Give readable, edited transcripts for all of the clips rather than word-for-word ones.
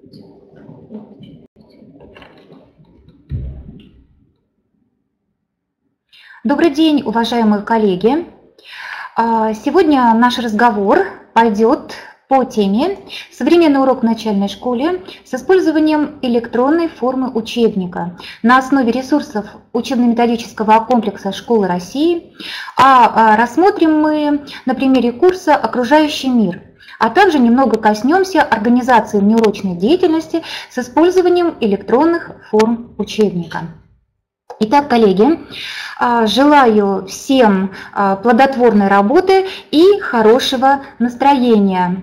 Добрый день, уважаемые коллеги! Сегодня наш разговор пойдет по теме «Современный урок в начальной школе с использованием электронной формы учебника на основе ресурсов учебно-методического комплекса Школы России». Рассмотрим мы на примере курса «Окружающий мир», а также немного коснемся организации внеурочной деятельности с использованием электронных форм учебника. Итак, коллеги, желаю всем плодотворной работы и хорошего настроения.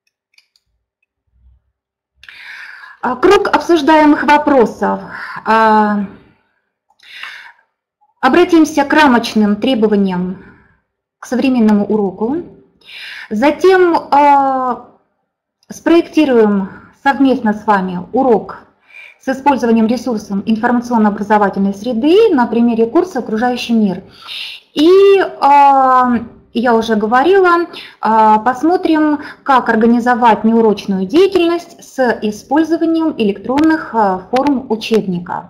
Круг обсуждаемых вопросов. Обратимся к рамочным требованиям к современному уроку. Затем спроектируем совместно с вами урок с использованием ресурсов информационно-образовательной среды на примере курса «Окружающий мир». И я уже говорила, посмотрим, как организовать неурочную деятельность с использованием электронных форм учебника.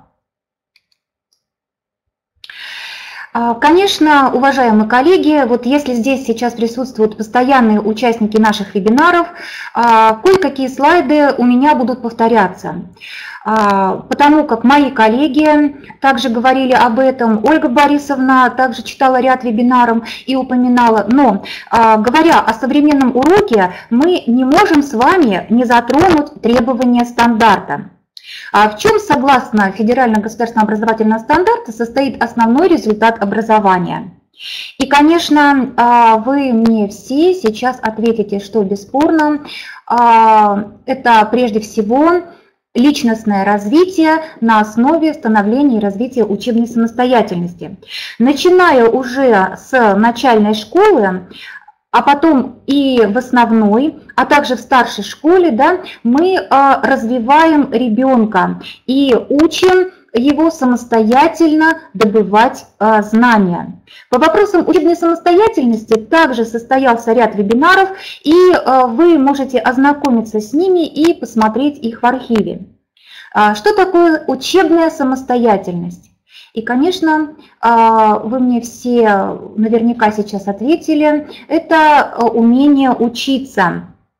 Конечно, уважаемые коллеги, вот если здесь сейчас присутствуют постоянные участники наших вебинаров, кое-какие слайды у меня будут повторяться, потому как мои коллеги также говорили об этом, Ольга Борисовна также читала ряд вебинаров и упоминала, но говоря о современном уроке, мы не можем с вами не затронуть требования стандарта. В чем, согласно Федерального государственного образовательного стандарта, состоит основной результат образования? И, конечно, вы мне все сейчас ответите, что бесспорно это прежде всего личностное развитие на основе становления и развития учебной самостоятельности. Начиная уже с начальной школы, а потом и в основной, а также в старшей школе, да, мы развиваем ребенка и учим его самостоятельно добывать знания. По вопросам учебной самостоятельности также состоялся ряд вебинаров, и вы можете ознакомиться с ними и посмотреть их в архиве. Что такое учебная самостоятельность? И, конечно, вы мне все наверняка сейчас ответили, это умение учиться.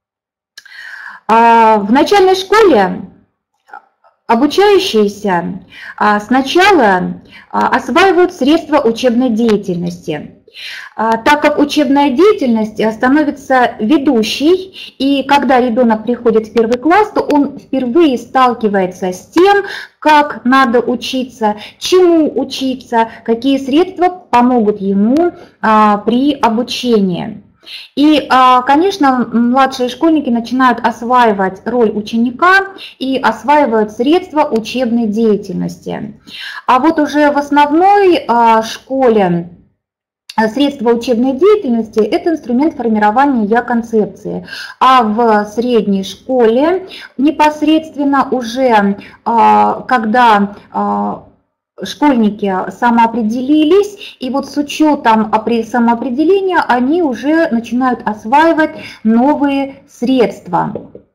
В начальной школе обучающиеся сначала осваивают средства учебной деятельности, так как учебная деятельность становится ведущей, и когда ребенок приходит в первый класс, то он впервые сталкивается с тем, как надо учиться, чему учиться, какие средства помогут ему при обучении. И, конечно, младшие школьники начинают осваивать роль ученика и осваивают средства учебной деятельности. А вот уже в основной школе средства учебной деятельности – это инструмент формирования я-концепции, а в средней школе непосредственно уже, когда школьники самоопределились, и вот с учетом самоопределения они уже начинают осваивать новые средства.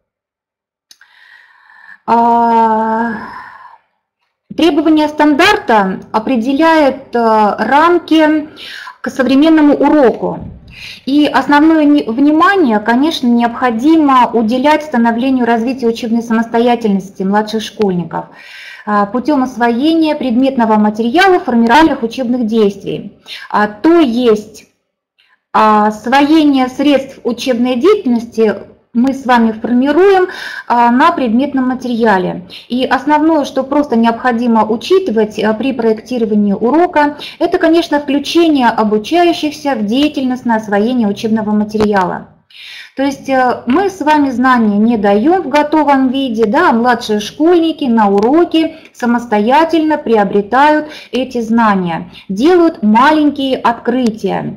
Требования стандарта определяют рамки к современному уроку. И основное внимание, конечно, необходимо уделять становлению развития учебной самостоятельности младших школьников путем освоения предметного материала формировальных учебных действий. То есть освоение средств учебной деятельности мы с вами формируем на предметном материале. И основное, что просто необходимо учитывать при проектировании урока, это, конечно, включение обучающихся в деятельность на освоение учебного материала. То есть мы с вами знания не даем в готовом виде, да, а младшие школьники на уроке самостоятельно приобретают эти знания, делают маленькие открытия.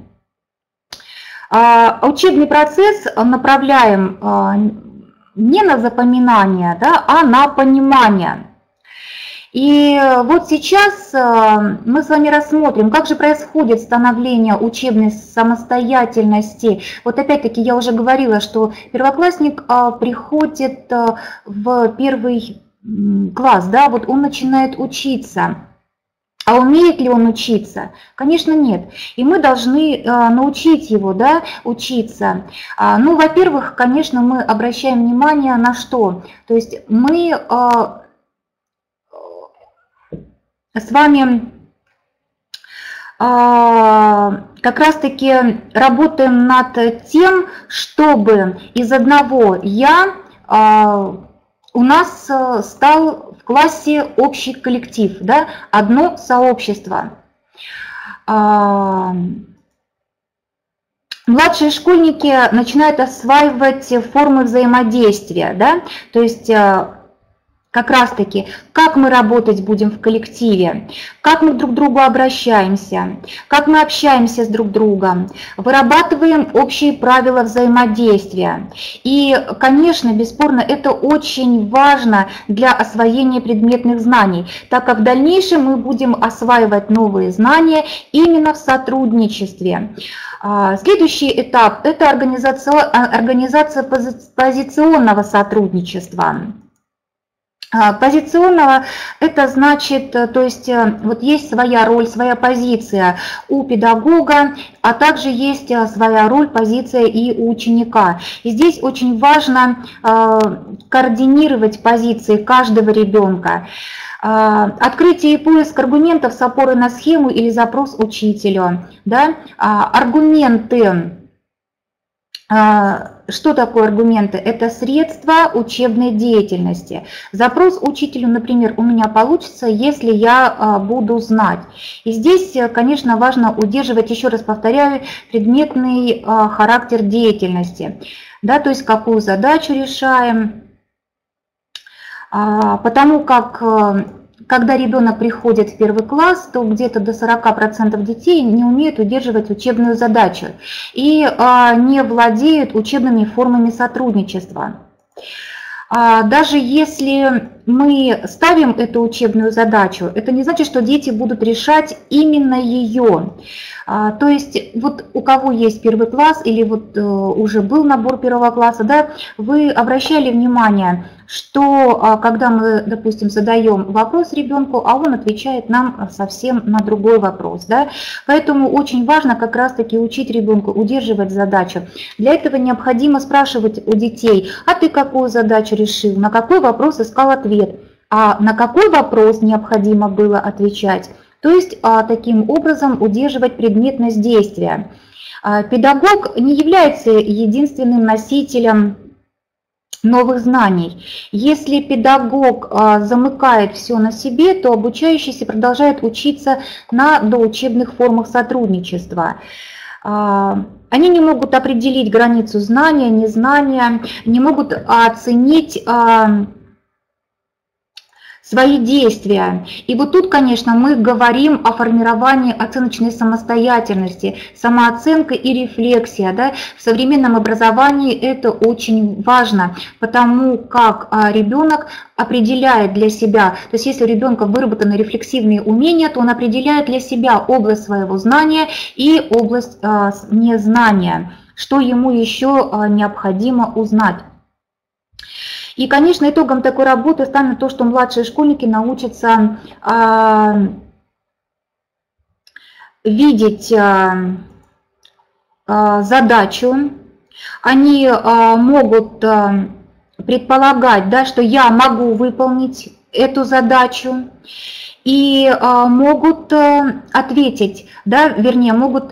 Учебный процесс направляем не на запоминание, да, а на понимание. И вот сейчас мы с вами рассмотрим, как же происходит становление учебной самостоятельности. Вот опять-таки я уже говорила, что первоклассник приходит в первый класс, да, вот он начинает учиться. А умеет ли он учиться? Конечно, нет. И мы должны научить его, да, учиться. Ну, во-первых, конечно, мы обращаем внимание на что? То есть мы с вами как раз-таки работаем над тем, чтобы из одного «я» у нас стал в классе общий коллектив, да, одно сообщество. Младшие школьники начинают осваивать формы взаимодействия, да, то есть как раз-таки, как мы работать будем в коллективе, как мы друг к другу обращаемся, как мы общаемся с друг другом, вырабатываем общие правила взаимодействия. И, конечно, бесспорно, это очень важно для освоения предметных знаний, так как в дальнейшем мы будем осваивать новые знания именно в сотрудничестве. Следующий этап – это организация позиционного сотрудничества. Позиционного – это значит, то есть вот есть своя роль, своя позиция у педагога, а также есть своя роль, позиция и у ученика. И здесь очень важно координировать позиции каждого ребенка. Открытие и поиск аргументов с опорой на схему или запрос учителю. Да? Аргументы. Что такое аргументы? Это средства учебной деятельности. Запрос учителю, например, у меня получится, если я буду знать. И здесь, конечно, важно удерживать, еще раз повторяю, предметный характер деятельности. Да, то есть какую задачу решаем. Потому как когда ребенок приходит в первый класс, то где-то до 40% детей не умеют удерживать учебную задачу и не владеют учебными формами сотрудничества. Даже если мы ставим эту учебную задачу, это не значит, что дети будут решать именно ее. То есть вот у кого есть первый класс или вот уже был набор первого класса, да, вы обращали внимание, что когда мы, допустим, задаем вопрос ребенку, а он отвечает нам совсем на другой вопрос. Да? Поэтому очень важно как раз-таки учить ребенка удерживать задачу. Для этого необходимо спрашивать у детей, а ты какую задачу решил, на какой вопрос искал ответ, а на какой вопрос необходимо было отвечать. То есть таким образом удерживать предметность действия. Педагог не является единственным носителем новых знаний. Если педагог замыкает все на себе, то обучающийся продолжает учиться на доучебных формах сотрудничества. Они не могут определить границу знания, незнания, не могут оценить свои действия. И вот тут, конечно, мы говорим о формировании оценочной самостоятельности, самооценка и рефлексия. Да? В современном образовании это очень важно, потому как ребенок определяет для себя, то есть если у ребенка выработаны рефлексивные умения, то он определяет для себя область своего знания и область незнания, что ему еще необходимо узнать. И, конечно, итогом такой работы станет то, что младшие школьники научатся видеть задачу, они могут предполагать, да, что я могу выполнить эту задачу, и могут ответить, да, вернее, могут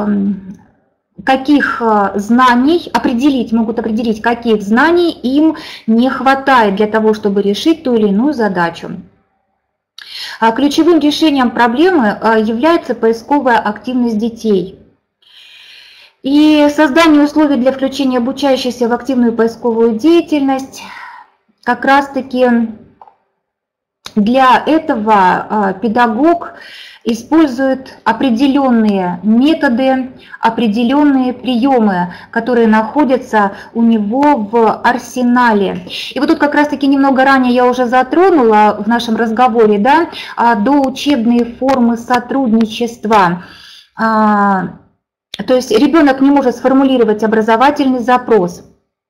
каких знаний могут определить, каких знаний им не хватает для того, чтобы решить ту или иную задачу. Ключевым решением проблемы является поисковая активность детей. И создание условий для включения обучающихся в активную поисковую деятельность, как раз-таки для этого педагог использует определенные методы, определенные приемы, которые находятся у него в арсенале. И вот тут как раз-таки немного ранее я уже затронула в нашем разговоре, да, доучебные формы сотрудничества. То есть ребенок не может сформулировать образовательный запрос.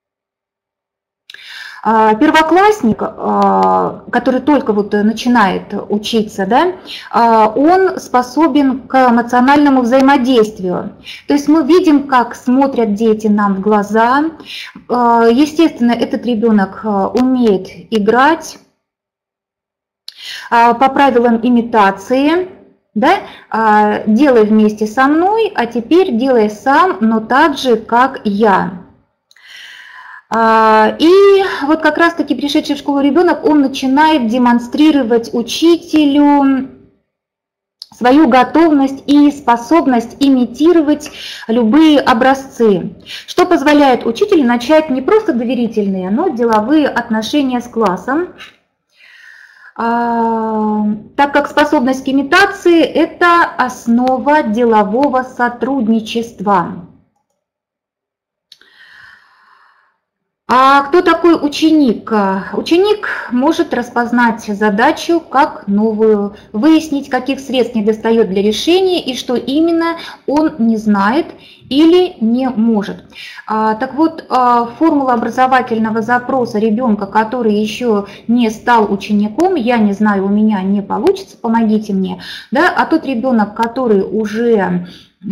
Первоклассник, который только вот начинает учиться, да, он способен к эмоциональному взаимодействию. То есть мы видим, как смотрят дети нам в глаза. Естественно, этот ребенок умеет играть по правилам имитации. Да? Делай вместе со мной, а теперь делай сам, но так же, как я. И вот как раз-таки пришедший в школу ребенок, он начинает демонстрировать учителю свою готовность и способность имитировать любые образцы, что позволяет учителю начать не просто доверительные, но деловые отношения с классом, так как способность к имитации – это основа делового сотрудничества. А кто такой ученик? Ученик может распознать задачу как новую, выяснить, каких средств недостает для решения и что именно он не знает или не может. Так вот, формула образовательного запроса ребенка, который еще не стал учеником, я не знаю, у меня не получится, помогите мне, да? А тот ребенок, который уже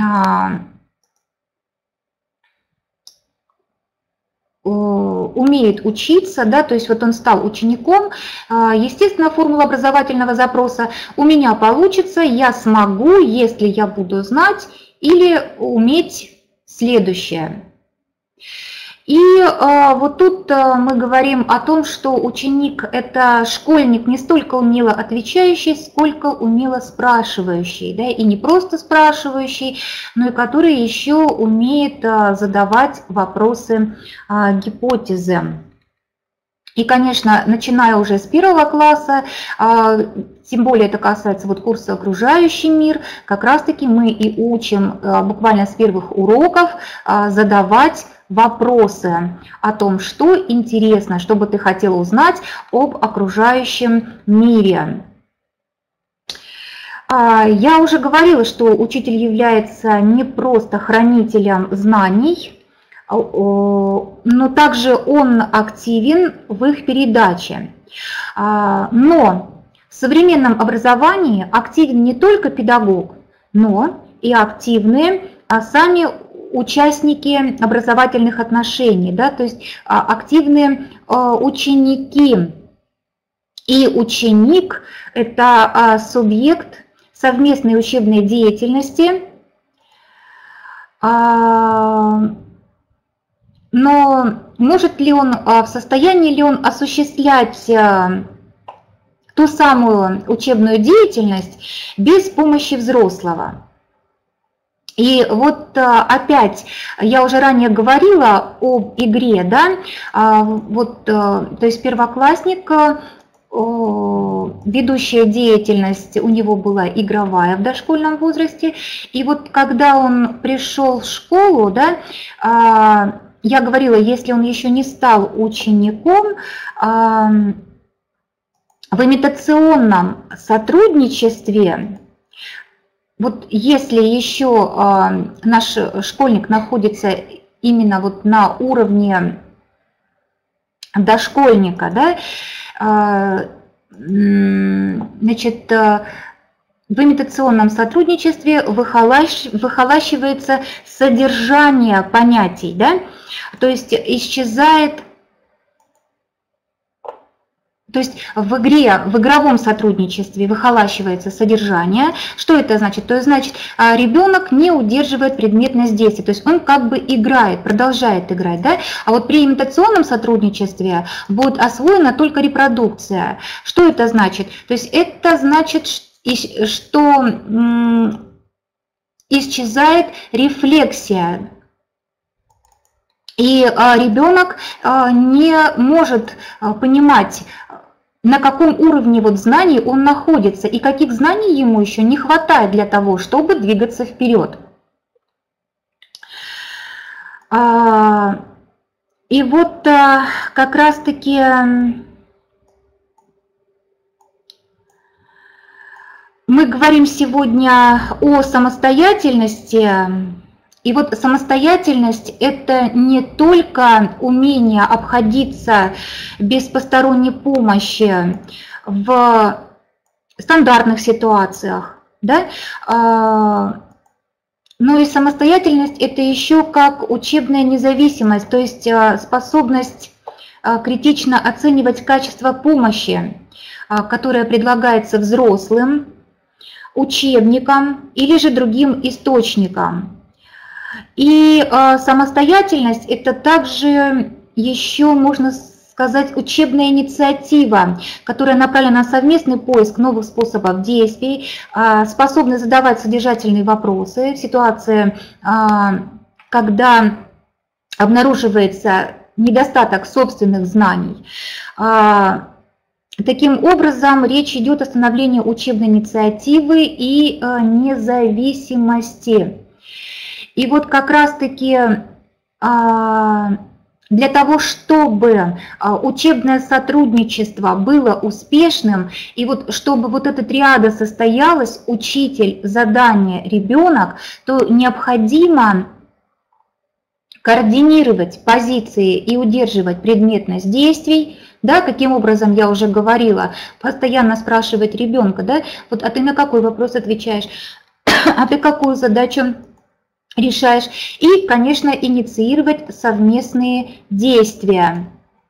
умеет учиться, да, то есть вот он стал учеником, естественно, формула образовательного запроса «у меня получится, я смогу, если я буду знать или уметь следующее». И вот тут мы говорим о том, что ученик – это школьник не столько умело отвечающий, сколько умело спрашивающий, да, и не просто спрашивающий, но и который еще умеет задавать вопросы, гипотезы. И, конечно, начиная уже с 1 класса, тем более это касается вот курса «Окружающий мир», как раз-таки мы и учим буквально с первых уроков задавать вопросы о том, что интересно, что бы ты хотел узнать об окружающем мире. Я уже говорила, что учитель является не просто хранителем знаний, но также он активен в их передаче. Но в современном образовании активен не только педагог, но и активны сами участники образовательных отношений, да, то есть активные ученики. И ученик – это субъект совместной учебной деятельности, но может ли он, в состоянии ли он осуществлять ту самую учебную деятельность без помощи взрослого? И вот опять, я уже ранее говорила об игре, да, вот, то есть первоклассник, ведущая деятельность у него была игровая в дошкольном возрасте, и вот когда он пришел в школу, да, я говорила, если он еще не стал учеником, в имитационном сотрудничестве, вот если еще наш школьник находится именно вот на уровне дошкольника, да, значит, в имитационном сотрудничестве выхолащивается содержание понятий, да, то есть исчезает. То есть в игре, в игровом сотрудничестве выхолащивается содержание. Что это значит? То есть, значит, ребенок не удерживает предметность действия, то есть он как бы играет, продолжает играть. Да? А вот при имитационном сотрудничестве будет освоена только репродукция. Что это значит? То есть это значит, что исчезает рефлексия. И ребенок не может понимать, на каком уровне вот знаний он находится и каких знаний ему еще не хватает для того, чтобы двигаться вперед. И вот как раз-таки мы говорим сегодня о самостоятельности. И вот самостоятельность – это не только умение обходиться без посторонней помощи в стандартных ситуациях, да? Но и самостоятельность – это еще как учебная независимость, то есть способность критично оценивать качество помощи, которая предлагается взрослым, учебникам или же другим источникам. И самостоятельность – это также еще, можно сказать, учебная инициатива, которая направлена на совместный поиск новых способов действий, способность задавать содержательные вопросы в ситуации, когда обнаруживается недостаток собственных знаний. Таким образом, речь идет о становлении учебной инициативы и независимости. И вот как раз-таки для того, чтобы учебное сотрудничество было успешным, и вот чтобы вот эта триада состоялась, учитель, задание, ребенок, то необходимо координировать позиции и удерживать предметность действий. Да, каким образом, я уже говорила, постоянно спрашивать ребенка, да, вот, а ты на какой вопрос отвечаешь, а ты какую задачу решаешь, и, конечно, инициировать совместные действия.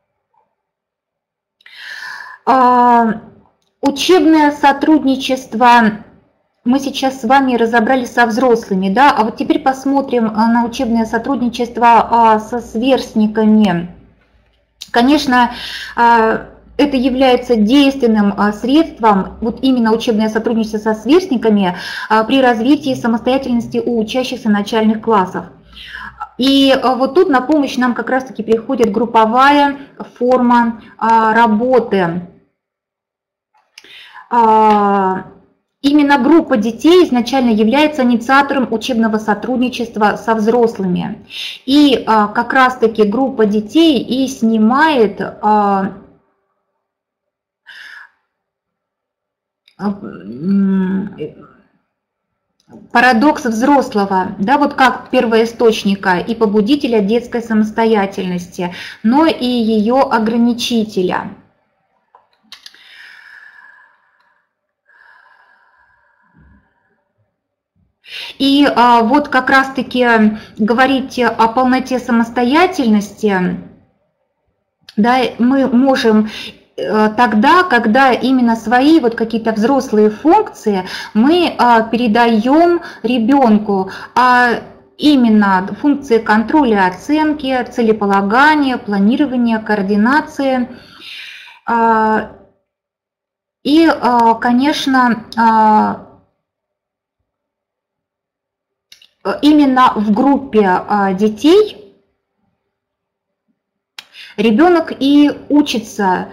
Учебное сотрудничество мы сейчас с вами разобрали со взрослыми, да, а вот теперь посмотрим на учебное сотрудничество со сверстниками. Конечно, это является действенным средством, вот именно учебное сотрудничество со сверстниками при развитии самостоятельности у учащихся начальных классов. И вот тут на помощь нам как раз-таки приходит групповая форма работы. Именно группа детей изначально является инициатором учебного сотрудничества со взрослыми. И как раз-таки группа детей и снимает парадокс взрослого, да, вот как первоисточника и побудителя детской самостоятельности, но и ее ограничителя. И вот как раз-таки говорить о полноте самостоятельности, да, мы можем тогда, когда именно свои вот какие-то взрослые функции мы передаем ребенку, а именно функции контроля, оценки, целеполагания, планирования, координации. И, конечно, именно в группе детей ребенок и учится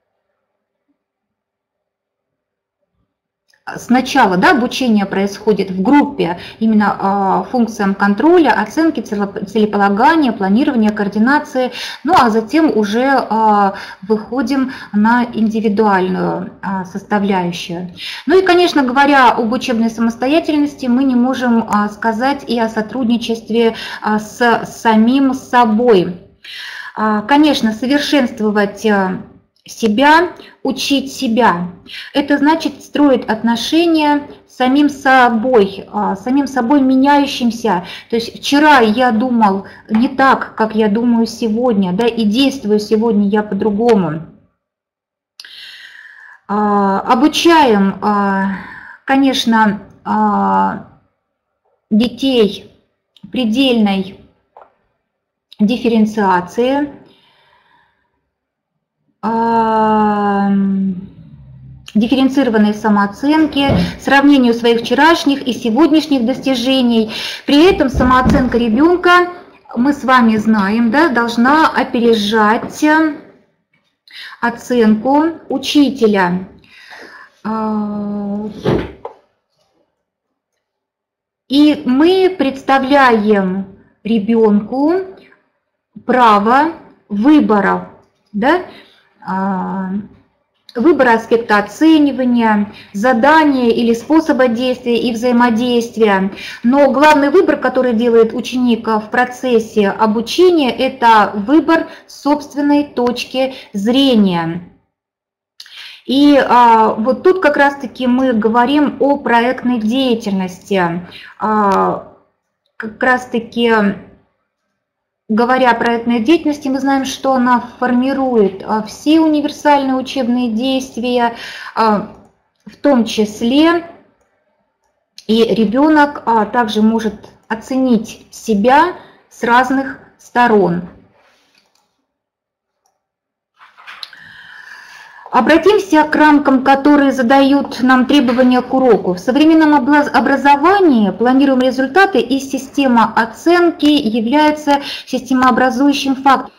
сначала, да, обучение происходит в группе именно функциям контроля, оценки, целеполагания, планирования, координации, ну а затем уже выходим на индивидуальную составляющую. Ну и, конечно, говоря об учебной самостоятельности, мы не можем сказать и о сотрудничестве с самим собой. Конечно, совершенствовать себя, учить себя. Это значит строить отношения с самим собой меняющимся. То есть вчера я думал не так, как я думаю сегодня, да, и действую сегодня я по-другому. Обучаем, конечно, детей предельной дифференциации, дифференцированной самооценки, сравнению своих вчерашних и сегодняшних достижений. При этом самооценка ребенка, мы с вами знаем, да, должна опережать оценку учителя. И мы представляем ребенку право выбора, да? Выбора аспекта оценивания, задания или способа действия и взаимодействия. Но главный выбор, который делает ученик в процессе обучения, это выбор собственной точки зрения. И вот тут как раз-таки мы говорим о проектной деятельности. Как раз-таки, говоря о проектной деятельности, мы знаем, что она формирует все универсальные учебные действия, в том числе и ребенок также может оценить себя с разных сторон. Обратимся к рамкам, которые задают нам требования к уроку. В современном образовании планируемые результаты и система оценки являются системообразующим фактором.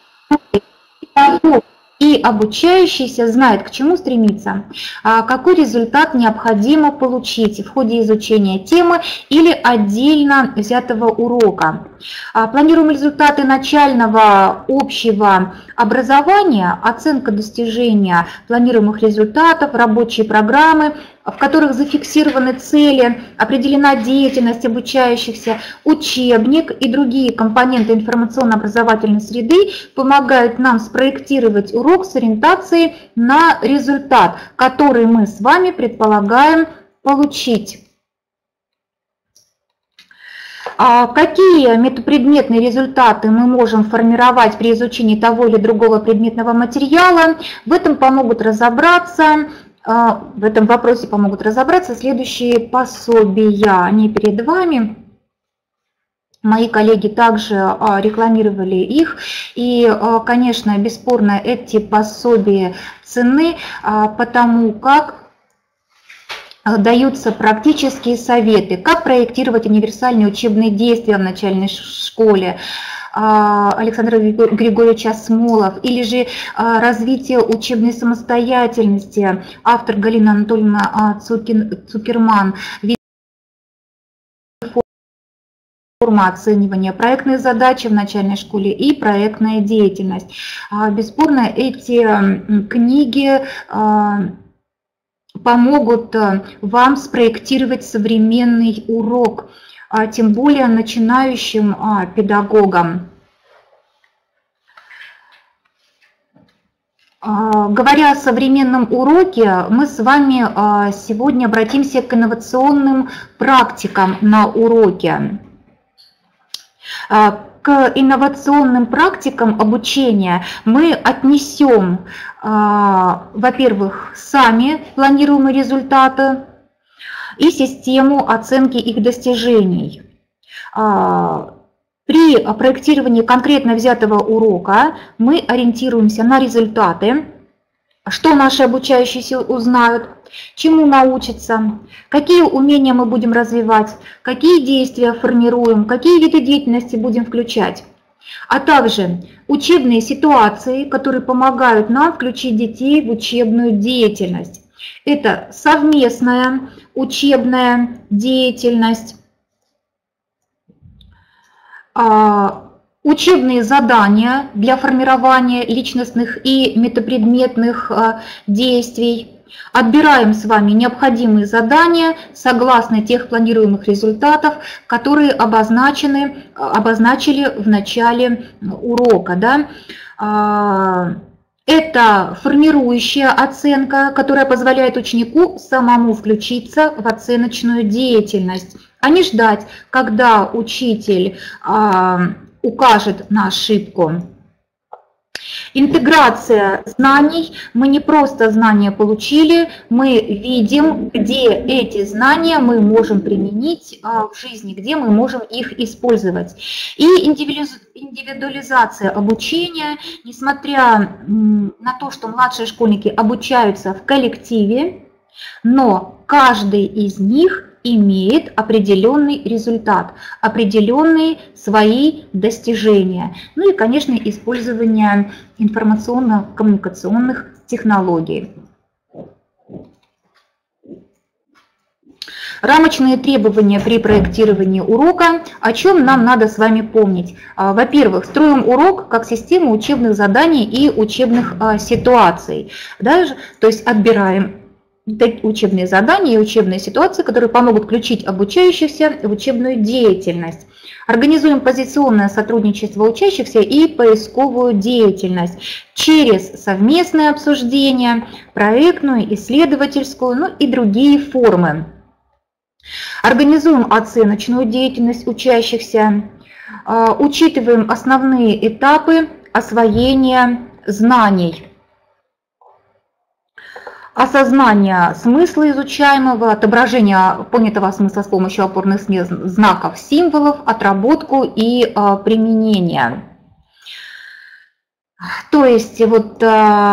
И обучающийся знает, к чему стремиться, какой результат необходимо получить в ходе изучения темы или отдельно взятого урока. Планируемые результаты начального общего образования, оценка достижения планируемых результатов, рабочие программы, в которых зафиксированы цели, определена деятельность обучающихся, учебник и другие компоненты информационно-образовательной среды помогают нам спроектировать урок с ориентацией на результат, который мы с вами предполагаем получить. Какие метапредметные результаты мы можем формировать при изучении того или другого предметного материала? В этом вопросе помогут разобраться следующие пособия. Они перед вами. Мои коллеги также рекламировали их. И, конечно, бесспорно, эти пособия ценны, потому как даются практические советы, как проектировать универсальные учебные действия в начальной школе Александра Григорьевича Смолов, или же развитие учебной самостоятельности, автор Галина Анатольевна Цукерман, форма оценивания, проектные задачи в начальной школе и проектная деятельность. Бесспорно, эти книги помогут вам спроектировать современный урок, тем более начинающим педагогам. Говоря о современном уроке, мы с вами сегодня обратимся к инновационным практикам на уроке. К инновационным практикам обучения мы отнесем, во-первых, сами планируемые результаты и систему оценки их достижений. При проектировании конкретно взятого урока мы ориентируемся на результаты, что наши обучающиеся узнают, чему научатся, какие умения мы будем развивать, какие действия формируем, какие виды деятельности будем включать, а также учебные ситуации, которые помогают нам включить детей в учебную деятельность. Это совместная учебная деятельность, учебные задания для формирования личностных и метапредметных действий. Отбираем с вами необходимые задания согласно тех планируемых результатов, которые обозначили в начале урока. Да? Это формирующая оценка, которая позволяет ученику самому включиться в оценочную деятельность, а не ждать, когда учитель укажет на ошибку. Интеграция знаний. Мы не просто знания получили, мы видим, где эти знания мы можем применить в жизни, где мы можем их использовать. И индивидуализация обучения, несмотря на то, что младшие школьники обучаются в коллективе, но каждый из них имеет определенный результат, определенные свои достижения. Ну и, конечно, использование информационно-коммуникационных технологий. Рамочные требования при проектировании урока. О чем нам надо с вами помнить? Во-первых, строим урок как систему учебных заданий и учебных ситуаций. Да? То есть отбираем учебные задания и учебные ситуации, которые помогут включить обучающихся в учебную деятельность. Организуем позиционное сотрудничество учащихся и поисковую деятельность через совместное обсуждение, проектную, исследовательскую, ну и другие формы. Организуем оценочную деятельность учащихся, учитываем основные этапы освоения знаний. Осознание смысла изучаемого, отображение понятого смысла с помощью опорных знаков, символов, отработку и применение. То есть вот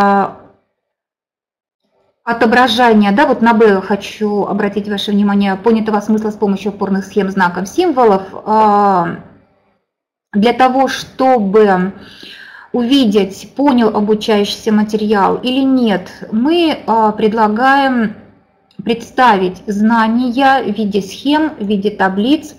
отображение, да, вот на Б хочу обратить ваше внимание, понятого смысла с помощью опорных схем, знаков, символов. Для того, чтобы увидеть, понял обучающийся материал или нет, мы предлагаем представить знания в виде схем, в виде таблиц.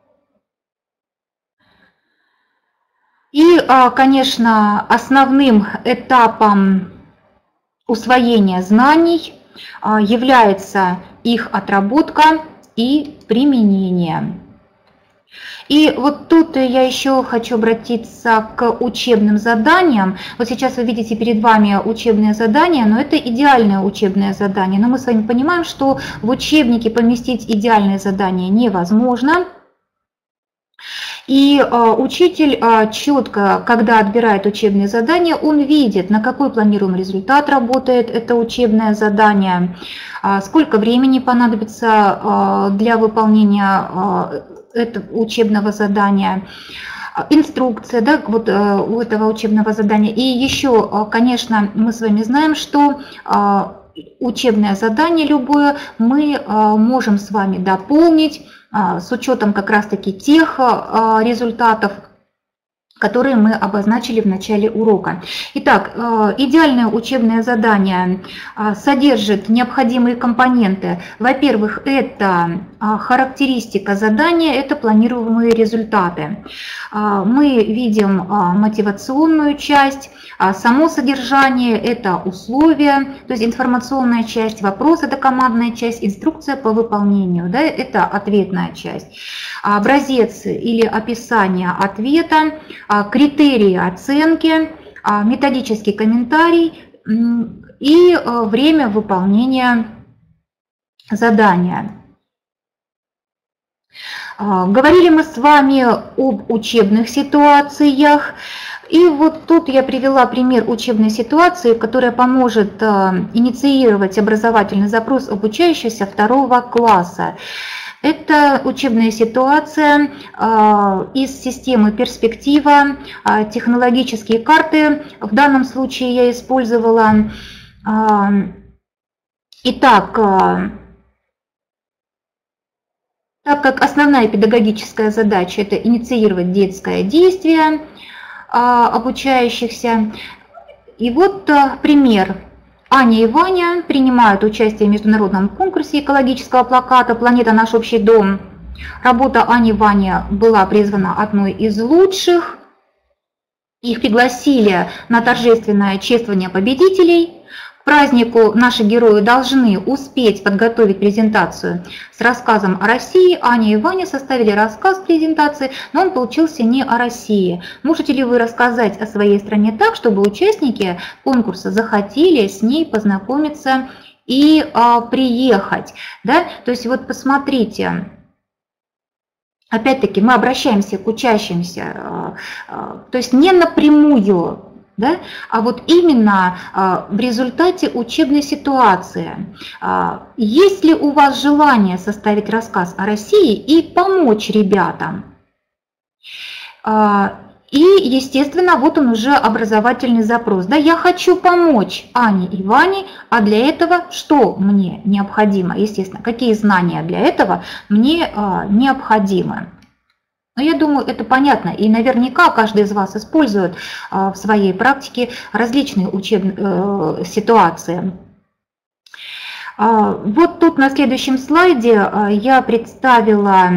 И, конечно, основным этапом усвоения знаний является их отработка и применение. И вот тут я еще хочу обратиться к учебным заданиям. Вот сейчас вы видите перед вами учебные задания, но это идеальное учебное задание. Но мы с вами понимаем, что в учебнике поместить идеальное задание невозможно. И учитель четко, когда отбирает учебные задания, он видит, на какой планируемый результат работает это учебное задание, сколько времени понадобится для выполнения этого учебного задания, инструкция, да, вот у этого учебного задания. И еще, конечно, мы с вами знаем, что учебное задание любое мы можем с вами дополнить с учетом как раз-таки тех результатов, которые мы обозначили в начале урока. Итак, идеальное учебное задание содержит необходимые компоненты. Во-первых, это характеристика задания, это планируемые результаты. Мы видим мотивационную часть, само содержание, это условия, то есть информационная часть, вопрос, это командная часть, инструкция по выполнению, да, это ответная часть. Образец или описание ответа, критерии оценки, методический комментарий и время выполнения задания. Говорили мы с вами об учебных ситуациях. И вот тут я привела пример учебной ситуации, которая поможет инициировать образовательный запрос обучающихся 2 класса. Это учебная ситуация из системы «Перспектива», технологические карты. В данном случае я использовала. Итак, так как основная педагогическая задача – это инициировать детское действие обучающихся. И вот пример. Аня и Ваня принимают участие в международном конкурсе экологического плаката «Планета – наш общий дом». Работа Ани и Вани была призвана одной из лучших. Их пригласили на торжественное чествование победителей. К празднику наши герои должны успеть подготовить презентацию с рассказом о России. Аня и Ваня составили рассказ презентации, но он получился не о России. Можете ли вы рассказать о своей стране так, чтобы участники конкурса захотели с ней познакомиться и приехать? Да? То есть вот посмотрите. Опять-таки мы обращаемся к учащимся, то есть не напрямую, да, а вот именно в результате учебной ситуации. Есть ли у вас желание составить рассказ о России и помочь ребятам? И, естественно, вот он уже образовательный запрос. Да, я хочу помочь Ане и Ване, а для этого что мне необходимо? Естественно, какие знания для этого мне необходимы? Но я думаю, это понятно, и наверняка каждый из вас использует в своей практике различные учебные ситуации. Вот тут на следующем слайде я представила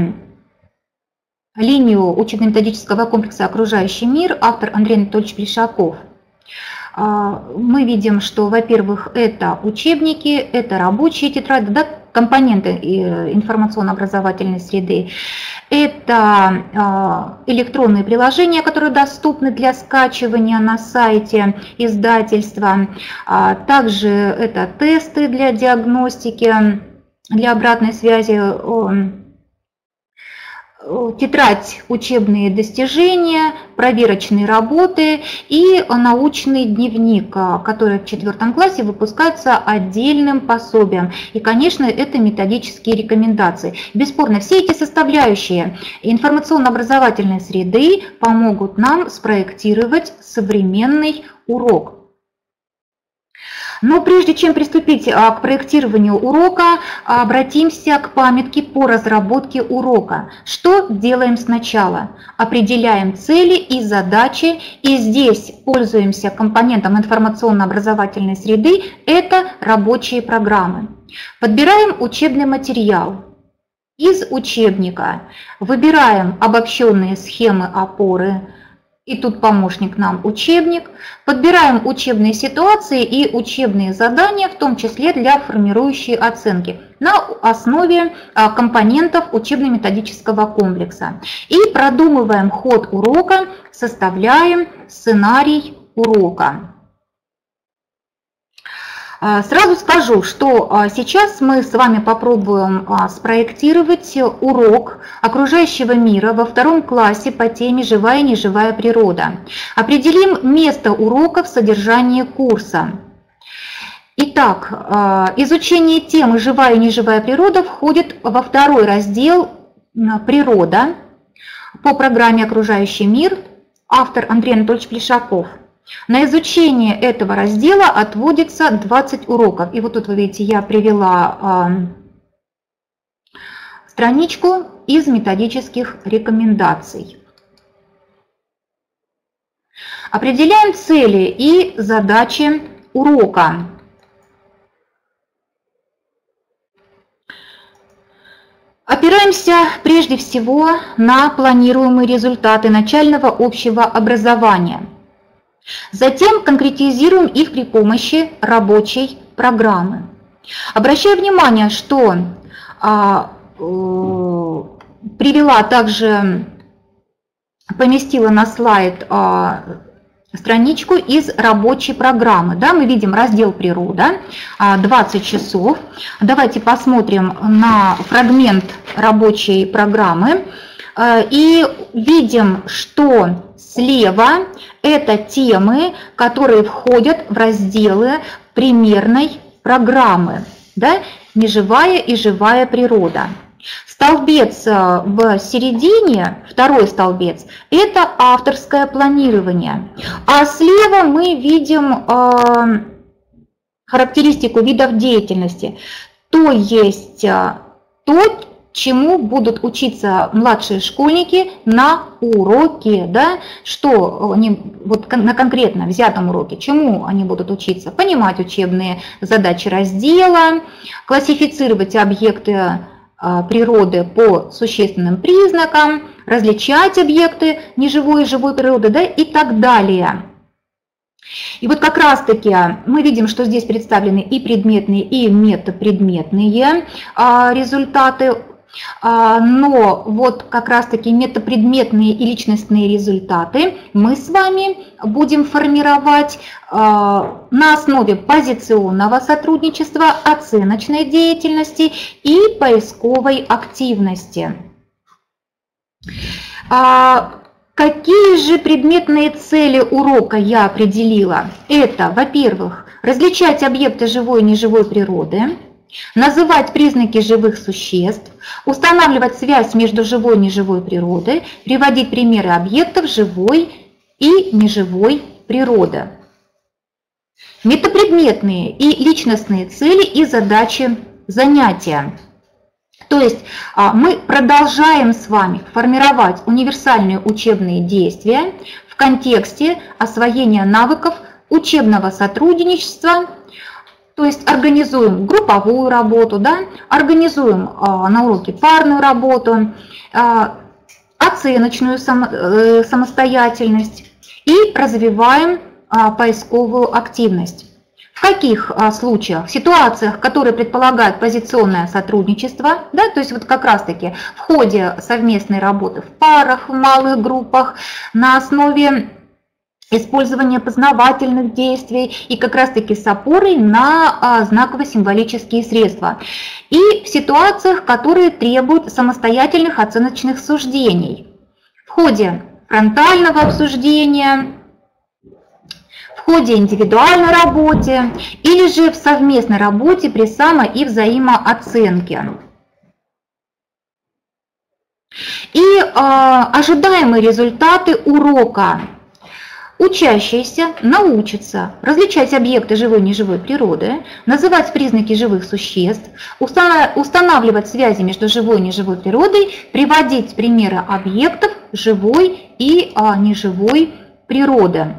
линию учебно-методического комплекса «Окружающий мир», автор Андрей Анатольевич Плешаков. Мы видим, что, во-первых, это учебники, это рабочие тетради, да, компоненты информационно-образовательной среды, это электронные приложения, которые доступны для скачивания на сайте издательства, также это тесты для диагностики, для обратной связи, тетрадь «Учебные достижения», проверочные работы и научный дневник, который в 4 классе выпускается отдельным пособием. И, конечно, это методические рекомендации. Бесспорно, все эти составляющие информационно-образовательной среды помогут нам спроектировать современный урок. Но прежде чем приступить к проектированию урока, обратимся к памятке по разработке урока. Что делаем сначала? Определяем цели и задачи, и здесь пользуемся компонентом информационно-образовательной среды, это рабочие программы. Подбираем учебный материал. Из учебника выбираем обобщенные схемы опоры, и тут помощник нам учебник. Подбираем учебные ситуации и учебные задания, в том числе для формирующей оценки, на основе компонентов учебно-методического комплекса. И продумываем ход урока, составляем сценарий урока. Сразу скажу, что сейчас мы с вами попробуем спроектировать урок окружающего мира во 2 классе по теме «Живая и неживая природа». Определим место урока в содержании курса. Итак, изучение темы «Живая и неживая природа» входит во 2-й раздел «Природа» по программе «Окружающий мир», автор Андрей Анатольевич Плешаков. На изучение этого раздела отводится 20 уроков. И вот тут вы видите, я привела страничку из методических рекомендаций. Определяем цели и задачи урока. Опираемся прежде всего на планируемые результаты начального общего образования. Затем конкретизируем их при помощи рабочей программы. Обращаю внимание, что привела также, поместила на слайд страничку из рабочей программы. Да, мы видим раздел «Природа», 20 часов. Давайте посмотрим на фрагмент рабочей программы и видим, что слева это темы, которые входят в разделы примерной программы. Да? Неживая и живая природа. Столбец в середине, 2-й столбец, это авторское планирование. А слева мы видим характеристику видов деятельности. То есть то, чему будут учиться младшие школьники на уроке, да? Что они вот на конкретно взятом уроке, чему они будут учиться? Понимать учебные задачи раздела, классифицировать объекты природы по существенным признакам, различать объекты неживой и живой природы, да, и так далее. И вот как раз-таки мы видим, что здесь представлены и предметные, и метапредметные результаты. Но вот как раз-таки метапредметные и личностные результаты мы с вами будем формировать на основе позиционного сотрудничества, оценочной деятельности и поисковой активности. Какие же предметные цели урока я определила? Это, во-первых, различать объекты живой и неживой природы, называть признаки живых существ, устанавливать связь между живой и неживой природой, приводить примеры объектов живой и неживой природы. Метапредметные и личностные цели и задачи занятия. То есть мы продолжаем с вами формировать универсальные учебные действия в контексте освоения навыков учебного сотрудничества, то есть организуем групповую работу, да, организуем на уроке парную работу, оценочную самостоятельность и развиваем поисковую активность. В каких случаях? В ситуациях, которые предполагают позиционное сотрудничество, да, то есть вот как раз-таки в ходе совместной работы в парах, в малых группах, на основе использования познавательных действий и как раз-таки с опорой на знаково-символические средства. И в ситуациях, которые требуют самостоятельных оценочных суждений. В ходе фронтального обсуждения, в ходе индивидуальной работы или же в совместной работе при само- и взаимооценке. И ожидаемые результаты урока. Учащиеся научатся различать объекты живой и неживой природы, называть признаки живых существ, устанавливать связи между живой и неживой природой, приводить примеры объектов живой и неживой природы.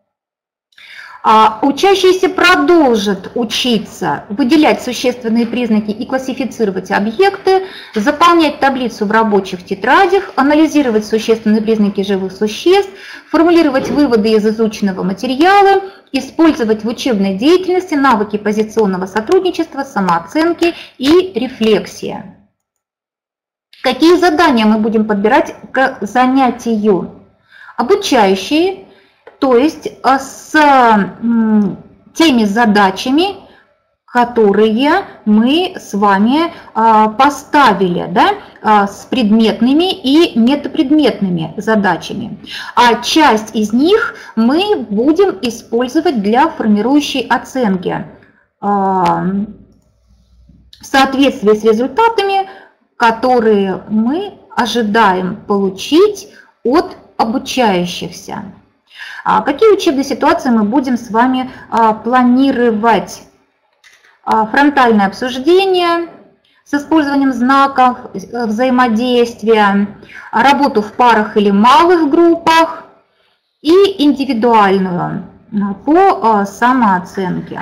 Учащиеся продолжат учиться выделять существенные признаки и классифицировать объекты, заполнять таблицу в рабочих тетрадях, анализировать существенные признаки живых существ, формулировать выводы из изученного материала, использовать в учебной деятельности навыки позиционного сотрудничества, самооценки и рефлексии. Какие задания мы будем подбирать к занятию? Обучающие, то есть с теми задачами, которые мы с вами поставили, да, с предметными и метапредметными задачами. А часть из них мы будем использовать для формирующей оценки в соответствии с результатами, которые мы ожидаем получить от обучающихся. Какие учебные ситуации мы будем с вами планировать? Фронтальное обсуждение с использованием знаков взаимодействия, работу в парах или малых группах и индивидуальную по самооценке.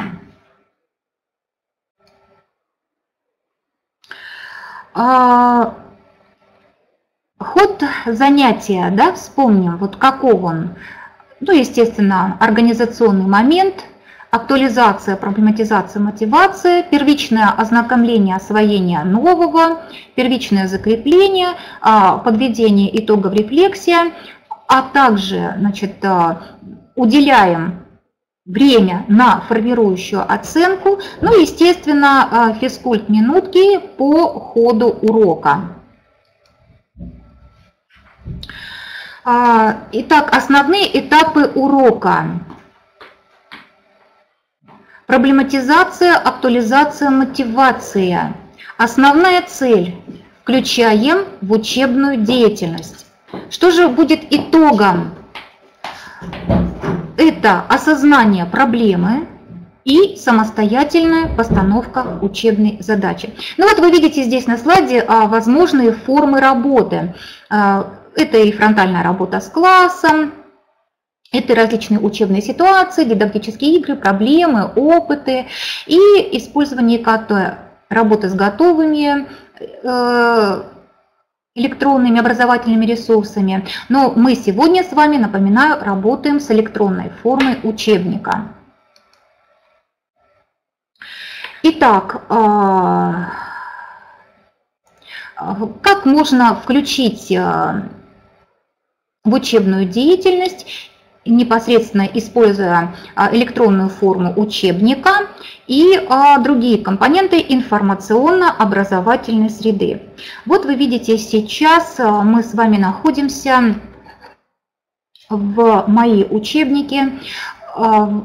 Ход занятия, да, вспомним, вот каков он. Ну, естественно, организационный момент, актуализация, проблематизация, мотивация, первичное ознакомление, освоение нового, первичное закрепление, подведение итогов, рефлексия, а также, значит, уделяем время на формирующую оценку, ну, естественно, физкульт-минутки по ходу урока. Итак, основные этапы урока. Проблематизация, актуализация, мотивация. Основная цель. Включаем в учебную деятельность. Что же будет итогом? Это осознание проблемы и самостоятельная постановка учебной задачи. Ну вот вы видите здесь на слайде возможные формы работы. Это и фронтальная работа с классом, это различные учебные ситуации, дидактические игры, проблемы, опыты и использование ИКТ, работа с готовыми электронными образовательными ресурсами. Но мы сегодня с вами, напоминаю, работаем с электронной формой учебника. Итак, как можно включить в учебную деятельность, непосредственно используя электронную форму учебника и другие компоненты информационно-образовательной среды. Вот вы видите, сейчас мы с вами находимся в мои учебники. В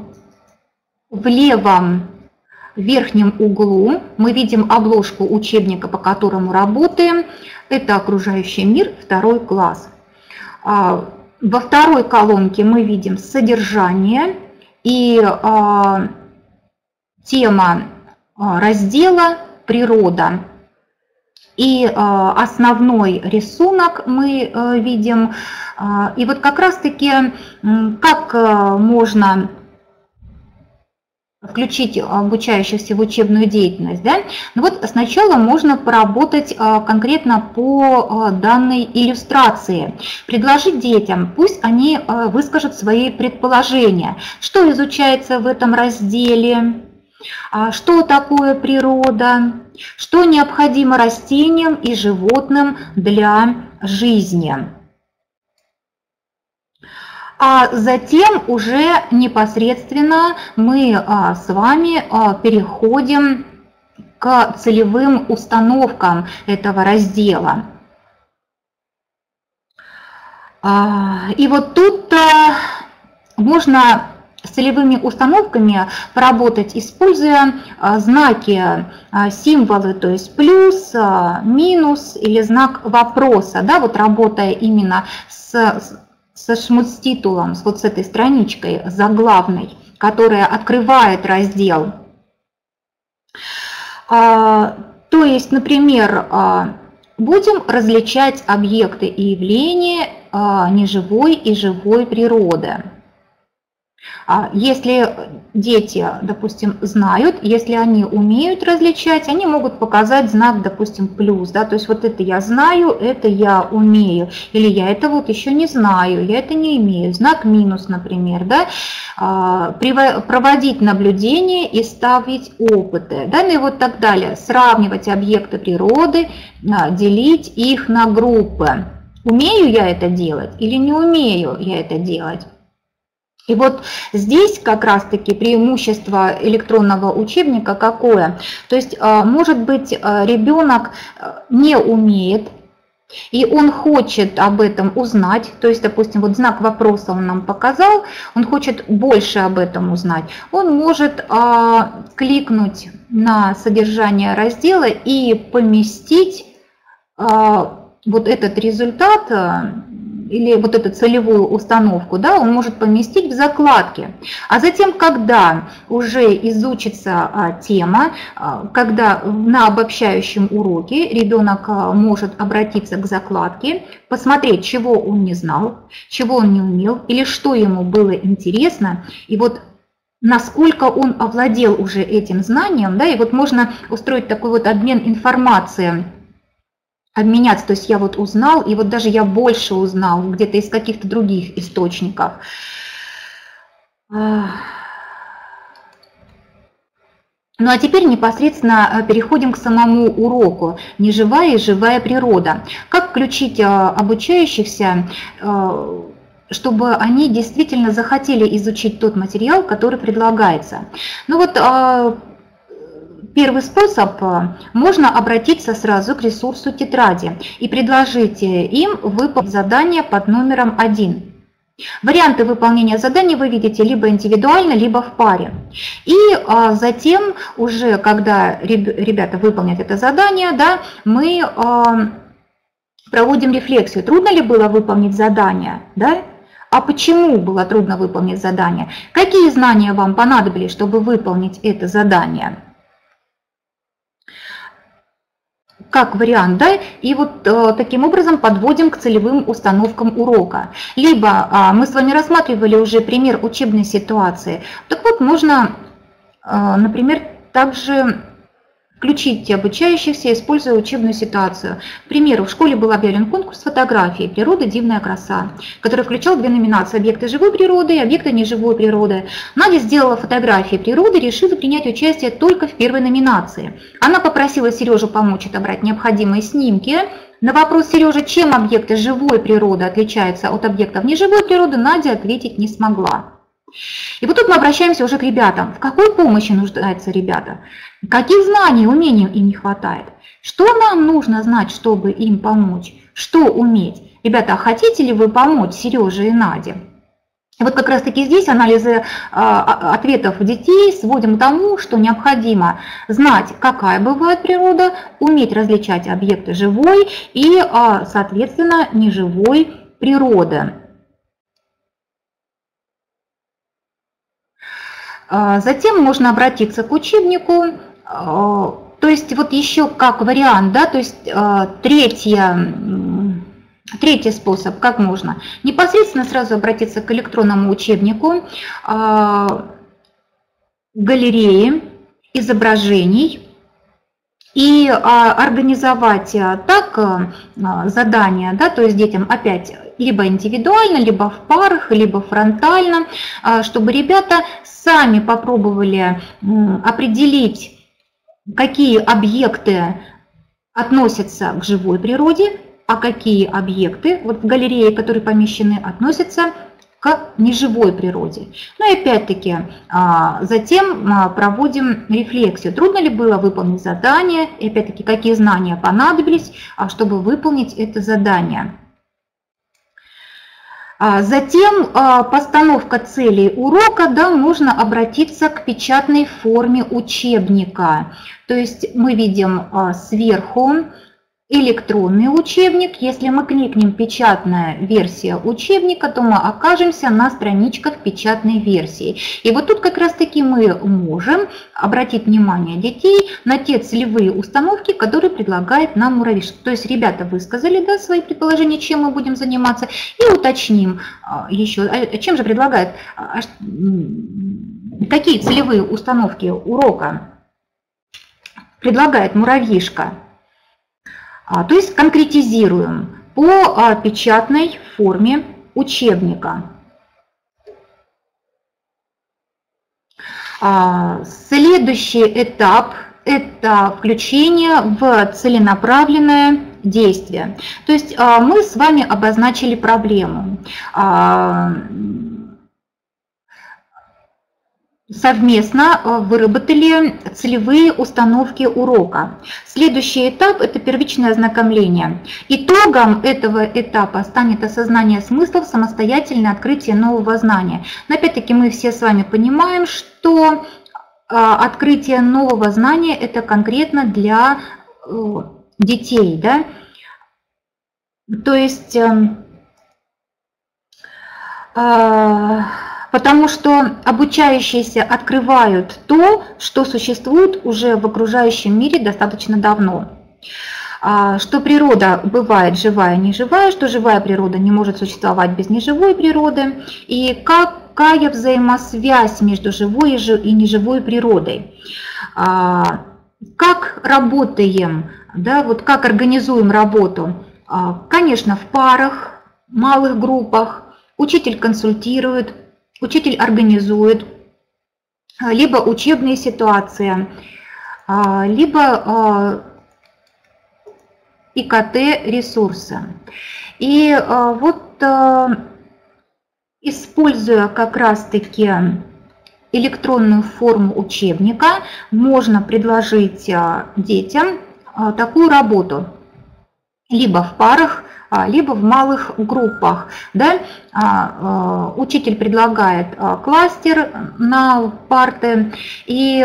левом верхнем углу мы видим обложку учебника, по которому работаем. Это «Окружающий мир», 2 класс. Во второй колонке мы видим содержание и тема раздела «Природа». И основной рисунок мы видим. И вот как раз-таки, как можно включить обучающихся в учебную деятельность. Да? Ну вот сначала можно поработать конкретно по данной иллюстрации, предложить детям, пусть они выскажут свои предположения, что изучается в этом разделе, что такое природа, что необходимо растениям и животным для жизни. А затем уже непосредственно мы с вами переходим к целевым установкам этого раздела. И вот тут можно с целевыми установками поработать, используя знаки, символы, то есть плюс, минус или знак вопроса, да, вот работая именно со шмуцтитулом, вот с этой страничкой заглавной, которая открывает раздел. То есть, например, будем различать объекты и явления неживой и живой природы. Если дети, допустим, знают, если они умеют различать, они могут показать знак, допустим, плюс, да, то есть вот это я знаю, это я умею, или я это вот еще не знаю, я это не имею, знак минус, например, да, проводить наблюдения и ставить опыты, да, ну и вот так далее, сравнивать объекты природы, делить их на группы. Умею я это делать или не умею я это делать? И вот здесь как раз-таки преимущество электронного учебника какое? То есть, может быть, ребенок не умеет, и он хочет об этом узнать, то есть, допустим, вот знак вопроса он нам показал, он хочет больше об этом узнать. Он может кликнуть на содержание раздела и поместить вот этот результат, или вот эту целевую установку, да, он может поместить в закладки. А затем, когда уже изучится тема, когда на обобщающем уроке ребенок может обратиться к закладке, посмотреть, чего он не знал, чего он не умел, или что ему было интересно, и вот насколько он овладел уже этим знанием, да, и вот можно устроить такой вот обмен информацией, обменяться, то есть я вот узнал, и вот даже я больше узнал где-то из каких-то других источников. Ну а теперь непосредственно переходим к самому уроку «Неживая и живая природа». Как включить обучающихся, чтобы они действительно захотели изучить тот материал, который предлагается? Ну вот первый способ – можно обратиться сразу к ресурсу тетради и предложить им выполнить задание под номером 1. Варианты выполнения заданий вы видите либо индивидуально, либо в паре. И затем, уже когда ребята выполнят это задание, да, мы проводим рефлексию. Трудно ли было выполнить задание? Да? А почему было трудно выполнить задание? Какие знания вам понадобились, чтобы выполнить это задание? Как вариант, да, и вот таким образом подводим к целевым установкам урока. Либо мы с вами рассматривали уже пример учебной ситуации. Так вот, можно, например, также включить обучающихся, используя учебную ситуацию. К примеру, в школе был объявлен конкурс фотографии «Природа. Дивная краса», который включал две номинации: объекты живой природы и объекты неживой природы. Надя сделала фотографии природы, решила принять участие только в первой номинации. Она попросила Сережу помочь отобрать необходимые снимки. На вопрос Сережи, чем объекты живой природы отличаются от объектов неживой природы, Надя ответить не смогла. И вот тут мы обращаемся уже к ребятам. В какой помощи нуждаются ребята? Каких знаний, умений им не хватает? Что нам нужно знать, чтобы им помочь? Что уметь? Ребята, а хотите ли вы помочь Сереже и Наде? И вот как раз таки здесь анализы ответов детей сводим к тому, что необходимо знать, какая бывает природа, уметь различать объекты живой и, соответственно, неживой природы. Затем можно обратиться к учебнику, то есть вот еще как вариант, да, то есть третий способ, как можно непосредственно сразу обратиться к электронному учебнику, галереи изображений и организовать так задания, да, то есть детям опять либо индивидуально, либо в парах, либо фронтально, чтобы ребята сами попробовали определить, какие объекты относятся к живой природе, а какие объекты вот в галерее, которые помещены, относятся к неживой природе. Ну и опять-таки затем проводим рефлексию. Трудно ли было выполнить задание, и опять-таки какие знания понадобились, чтобы выполнить это задание. Затем постановка целей урока, да, можно обратиться к печатной форме учебника. То есть мы видим сверху электронный учебник. Если мы кликнем «Печатная версия учебника», то мы окажемся на страничках печатной версии. И вот тут как раз-таки мы можем обратить внимание детей на те целевые установки, которые предлагает нам Муравьишка. То есть ребята высказали, да, свои предположения, чем мы будем заниматься, и уточним еще, чем же предлагает, какие целевые установки урока предлагает Муравьишка. То есть конкретизируем по печатной форме учебника. Следующий этап – это включение в целенаправленное действие. То есть мы с вами обозначили проблему. Совместно выработали целевые установки урока. Следующий этап – это первичное ознакомление. Итогом этого этапа станет осознание смыслов, самостоятельное открытие нового знания. Но опять-таки мы все с вами понимаем, что открытие нового знания – это конкретно для детей. Да? То есть потому что обучающиеся открывают то, что существует уже в окружающем мире достаточно давно. Что природа бывает живая и неживая, что живая природа не может существовать без неживой природы, и какая взаимосвязь между живой и неживой природой. Как работаем, да, вот как организуем работу? Конечно, в парах, малых группах, учитель консультирует, учитель организует либо учебные ситуации, либо ИКТ-ресурсы. И вот используя как раз-таки электронную форму учебника, можно предложить детям такую работу либо в парах, либо в малых группах. Да? Учитель предлагает кластер на парты и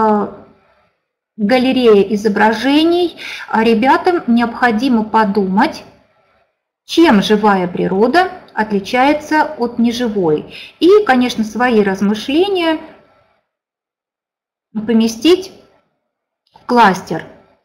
галерея изображений. Ребятам необходимо подумать, чем живая природа отличается от неживой. И, конечно, свои размышления поместить в кластер.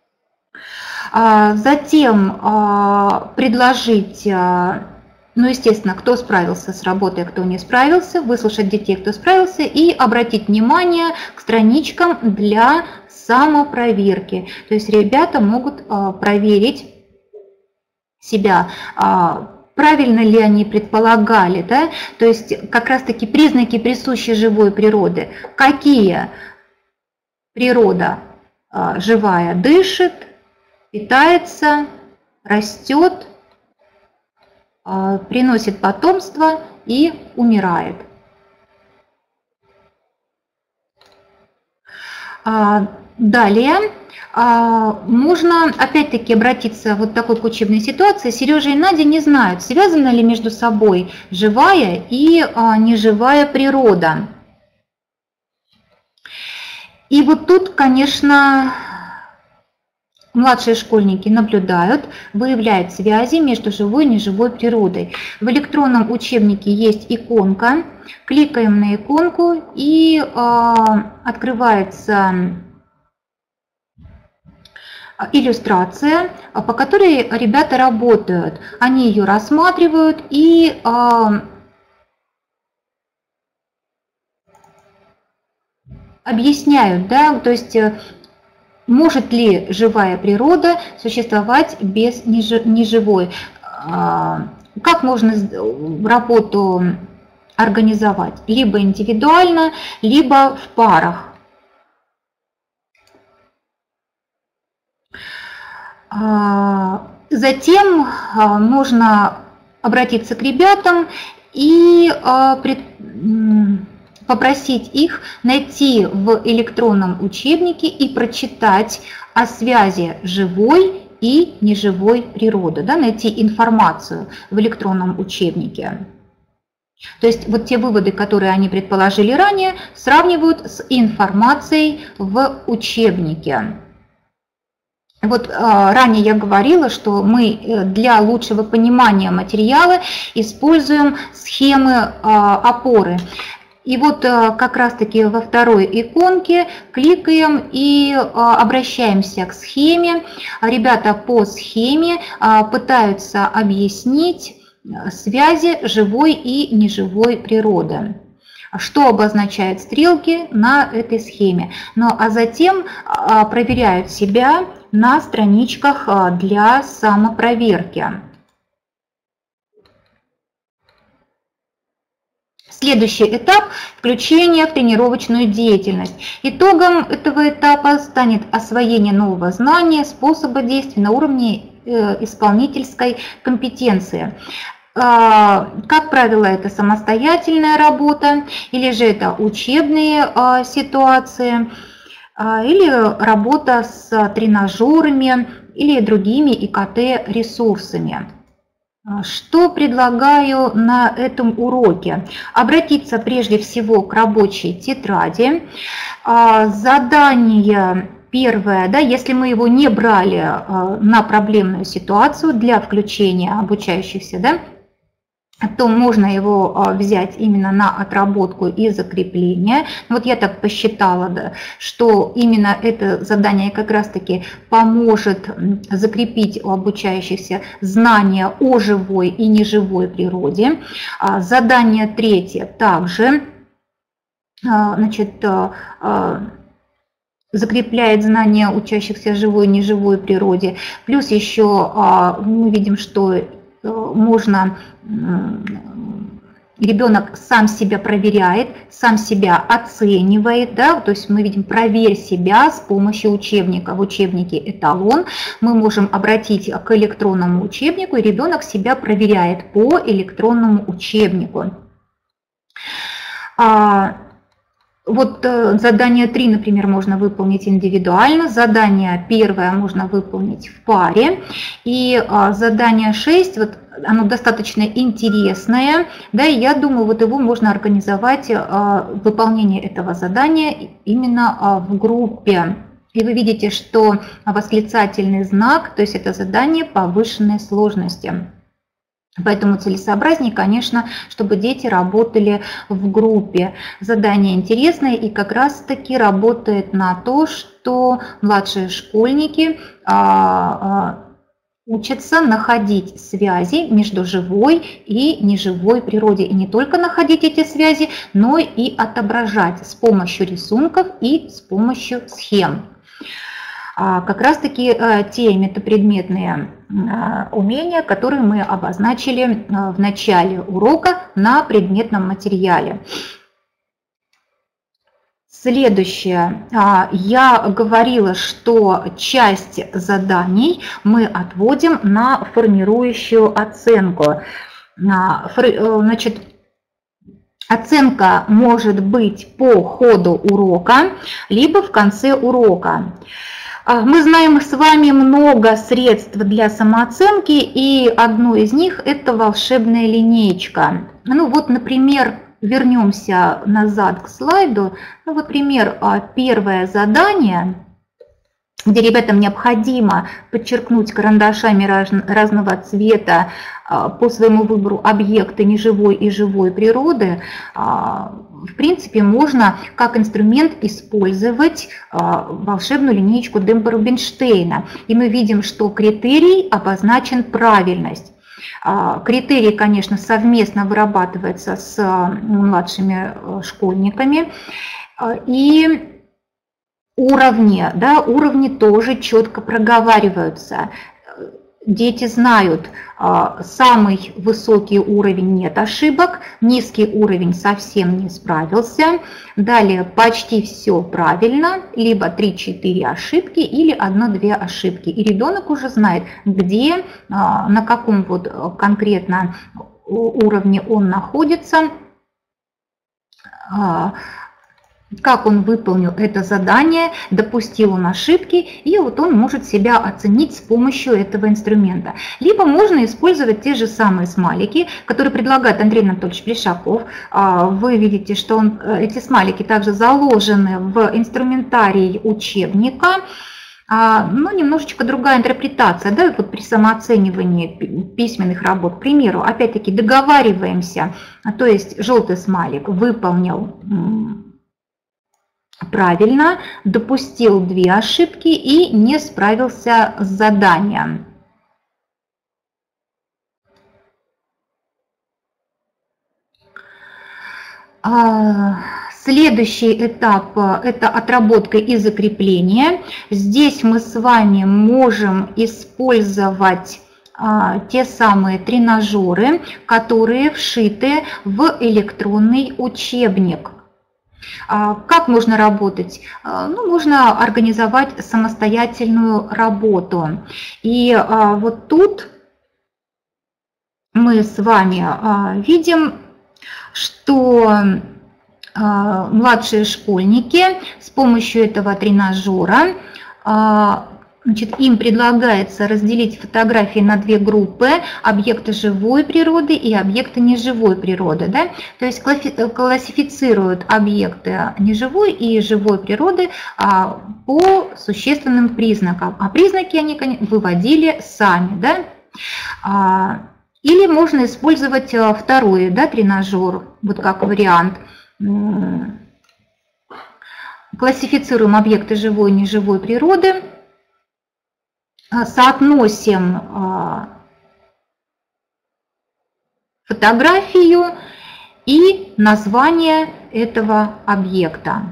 Затем предложить, ну, естественно, кто справился с работой, кто не справился, выслушать детей, кто справился, и обратить внимание к страничкам для самопроверки. То есть ребята могут проверить себя, правильно ли они предполагали, да? То есть как раз-таки признаки присущи живой природы. Какие? Природа живая дышит, питается, растет, приносит потомство и умирает. Далее можно опять-таки обратиться вот такой к учебной ситуации. Сережа и Надя не знают, связана ли между собой живая и неживая природа. И вот тут, конечно, Младшие школьники наблюдают, выявляют связи между живой и неживой природой. В электронном учебнике есть иконка. Кликаем на иконку и открывается иллюстрация, по которой ребята работают. Они ее рассматривают и объясняют, да, то есть может ли живая природа существовать без неживой. Как можно работу организовать? Либо индивидуально, либо в парах. Затем можно обратиться к ребятам и попросить их найти в электронном учебнике и прочитать о связи живой и неживой природы, да, найти информацию в электронном учебнике. То есть вот те выводы, которые они предположили ранее, сравнивают с информацией в учебнике. Вот ранее я говорила, что мы для лучшего понимания материала используем схемы опоры. И вот как раз-таки во второй иконке кликаем и обращаемся к схеме. Ребята по схеме пытаются объяснить связи живой и неживой природы. Что обозначают стрелки на этой схеме. Ну а затем проверяют себя на страничках для самопроверки. Следующий этап – включение в тренировочную деятельность. Итогом этого этапа станет освоение нового знания, способа действия на уровне исполнительской компетенции. Как правило, это самостоятельная работа, или же это учебные ситуации, или работа с тренажерами или другими ИКТ-ресурсами. Что предлагаю на этом уроке? Обратиться прежде всего к рабочей тетради. Задание первое, да, если мы его не брали на проблемную ситуацию для включения обучающихся, да, то можно его взять именно на отработку и закрепление. Вот я так посчитала, да, что именно это задание как раз-таки поможет закрепить у обучающихся знания о живой и неживой природе. Задание третье также, значит, закрепляет знания учащихся живой и неживой природе. Плюс еще мы видим, что можно, ребенок сам себя проверяет, сам себя оценивает, да, то есть мы видим «проверь себя» с помощью учебника. В учебнике «Эталон» мы можем обратить к электронному учебнику, и ребенок себя проверяет по электронному учебнику. Вот задание 3, например, можно выполнить индивидуально, задание 1 можно выполнить в паре, и задание 6, вот оно достаточно интересное, да, и я думаю, вот его можно организовать, выполнение этого задания именно в группе. И вы видите, что восклицательный знак, то есть это задание повышенной сложности. Поэтому целесообразнее, конечно, чтобы дети работали в группе. Задание интересное и как раз-таки работает на то, что младшие школьники учатся находить связи между живой и неживой природой. И не только находить эти связи, но и отображать с помощью рисунков и с помощью схем. Как раз-таки те метапредметные умения, которые мы обозначили в начале урока на предметном материале. Следующее. Я говорила, что часть заданий мы отводим на формирующую оценку. Значит, оценка может быть по ходу урока, либо в конце урока. Мы знаем с вами много средств для самооценки, и одно из них – это волшебная линеечка. Ну вот, например, вернемся назад к слайду. Ну, например, первое задание где ребятам необходимо подчеркнуть карандашами разного цвета по своему выбору объекты неживой и живой природы, в принципе, можно как инструмент использовать волшебную линеечку Демпа-Рубинштейна. И мы видим, что критерий обозначен правильность. Критерий, конечно, совместно вырабатывается с младшими школьниками. И уровни тоже четко проговариваются. Дети знают, самый высокий уровень нет ошибок, низкий уровень совсем не справился. Далее почти все правильно, либо 3-4 ошибки или 1-2 ошибки. И ребенок уже знает, где, на каком вот конкретно уровне он находится, как он выполнил это задание, допустил он ошибки, и вот он может себя оценить с помощью этого инструмента. Либо можно использовать те же самые смайлики, которые предлагает Андрей Анатольевич Плешаков. Вы видите, что эти смайлики также заложены в инструментарий учебника. Но немножечко другая интерпретация, да, вот при самооценивании письменных работ. К примеру, опять-таки договариваемся, то есть желтый смайлик выполнил правильно, допустил 2 ошибки и не справился с заданием. Следующий этап – это отработка и закрепление. Здесь мы с вами можем использовать те самые тренажеры, которые вшиты в электронный учебник. Как можно работать? Ну, можно организовать самостоятельную работу. И вот тут мы с вами видим, что младшие школьники с помощью этого тренажера, значит, им предлагается разделить фотографии на 2 группы: объекты живой природы и объекты неживой природы. Да? То есть классифицируют объекты неживой и живой природы по существенным признакам. А признаки они выводили сами. Да? Или можно использовать второй, да, тренажер, вот как вариант. Классифицируем объекты живой и неживой природы, соотносим фотографию и название этого объекта.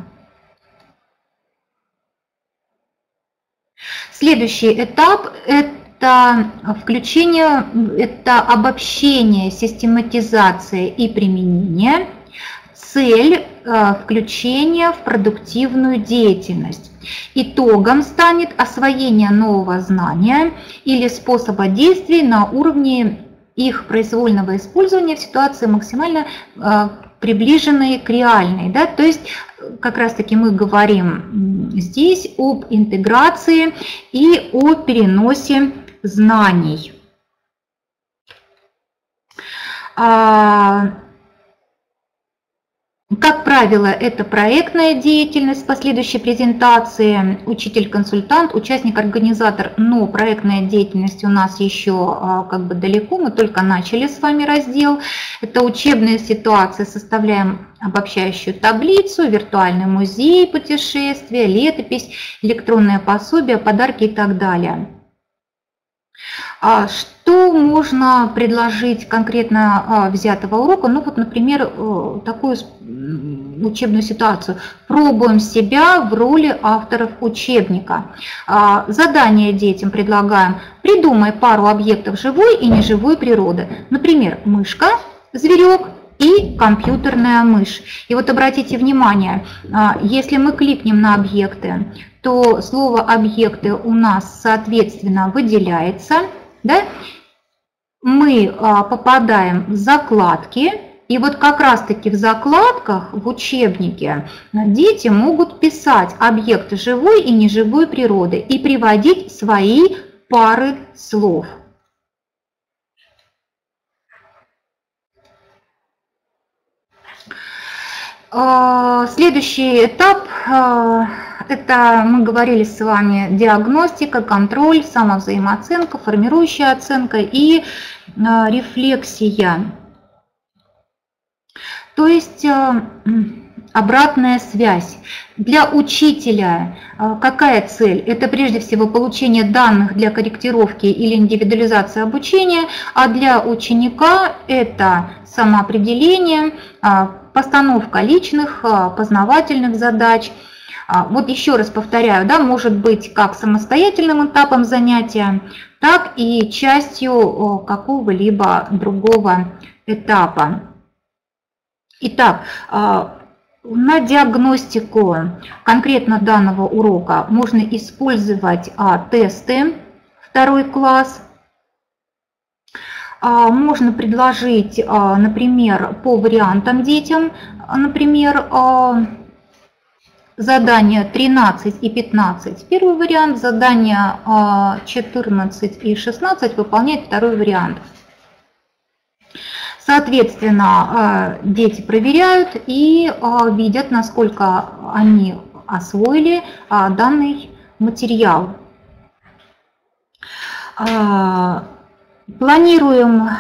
Следующий этап – это включение, это обобщение, систематизация и применение. Цель – включение в продуктивную деятельность. Итогом станет освоение нового знания или способа действий на уровне их произвольного использования в ситуации максимально приближенной к реальной. Да? То есть как раз таки мы говорим здесь об интеграции и о переносе знаний. Как правило, это проектная деятельность, последующей презентации, учитель-консультант, участник-организатор, но проектная деятельность у нас еще как бы далеко, мы только начали с вами раздел. Это учебные ситуации, составляем обобщающую таблицу, виртуальный музей, путешествия, летопись, электронное пособие, подарки и так далее. Что можно предложить конкретно взятого урока? Ну вот, например, такую учебную ситуацию. Пробуем себя в роли авторов учебника. Задание детям предлагаем: придумай пару объектов живой и неживой природы. Например, мышка, зверек и компьютерная мышь. И вот обратите внимание, если мы кликнем на объекты, то слово «объекты» у нас соответственно выделяется. Да? Мы попадаем в закладки, и вот как раз-таки в закладках в учебнике дети могут писать объекты живой и неживой природы и приводить свои пары слов. Следующий этап это мы говорили с вами диагностика, контроль, самовзаимооценка, формирующая оценка и рефлексия. То есть обратная связь. Для учителя какая цель? Это прежде всего получение данных для корректировки или индивидуализации обучения, а для ученика это самоопределение, постановка личных познавательных задач. Вот еще раз повторяю, да, может быть как самостоятельным этапом занятия, так и частью какого-либо другого этапа. Итак, на диагностику конкретно данного урока можно использовать тесты 2 класс. Можно предложить, например, по вариантам детям, например, задания 13 и 15. Первый вариант, задания 14 и 16 выполняет второй вариант. Соответственно, дети проверяют и видят, насколько они освоили данный материал. Планируем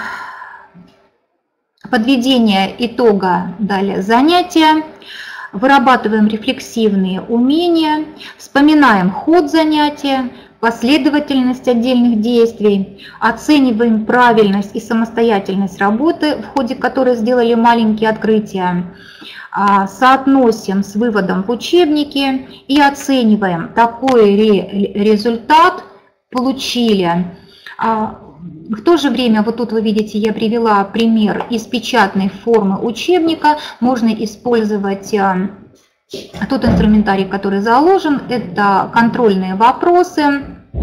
подведение итога далее занятия, вырабатываем рефлексивные умения, вспоминаем ход занятия, последовательность отдельных действий, оцениваем правильность и самостоятельность работы, в ходе которой сделали маленькие открытия, соотносим с выводом в учебнике и оцениваем, какой результат получили. В то же время, вот тут вы видите, я привела пример из печатной формы учебника. Можно использовать тот инструментарий, который заложен. Это контрольные вопросы,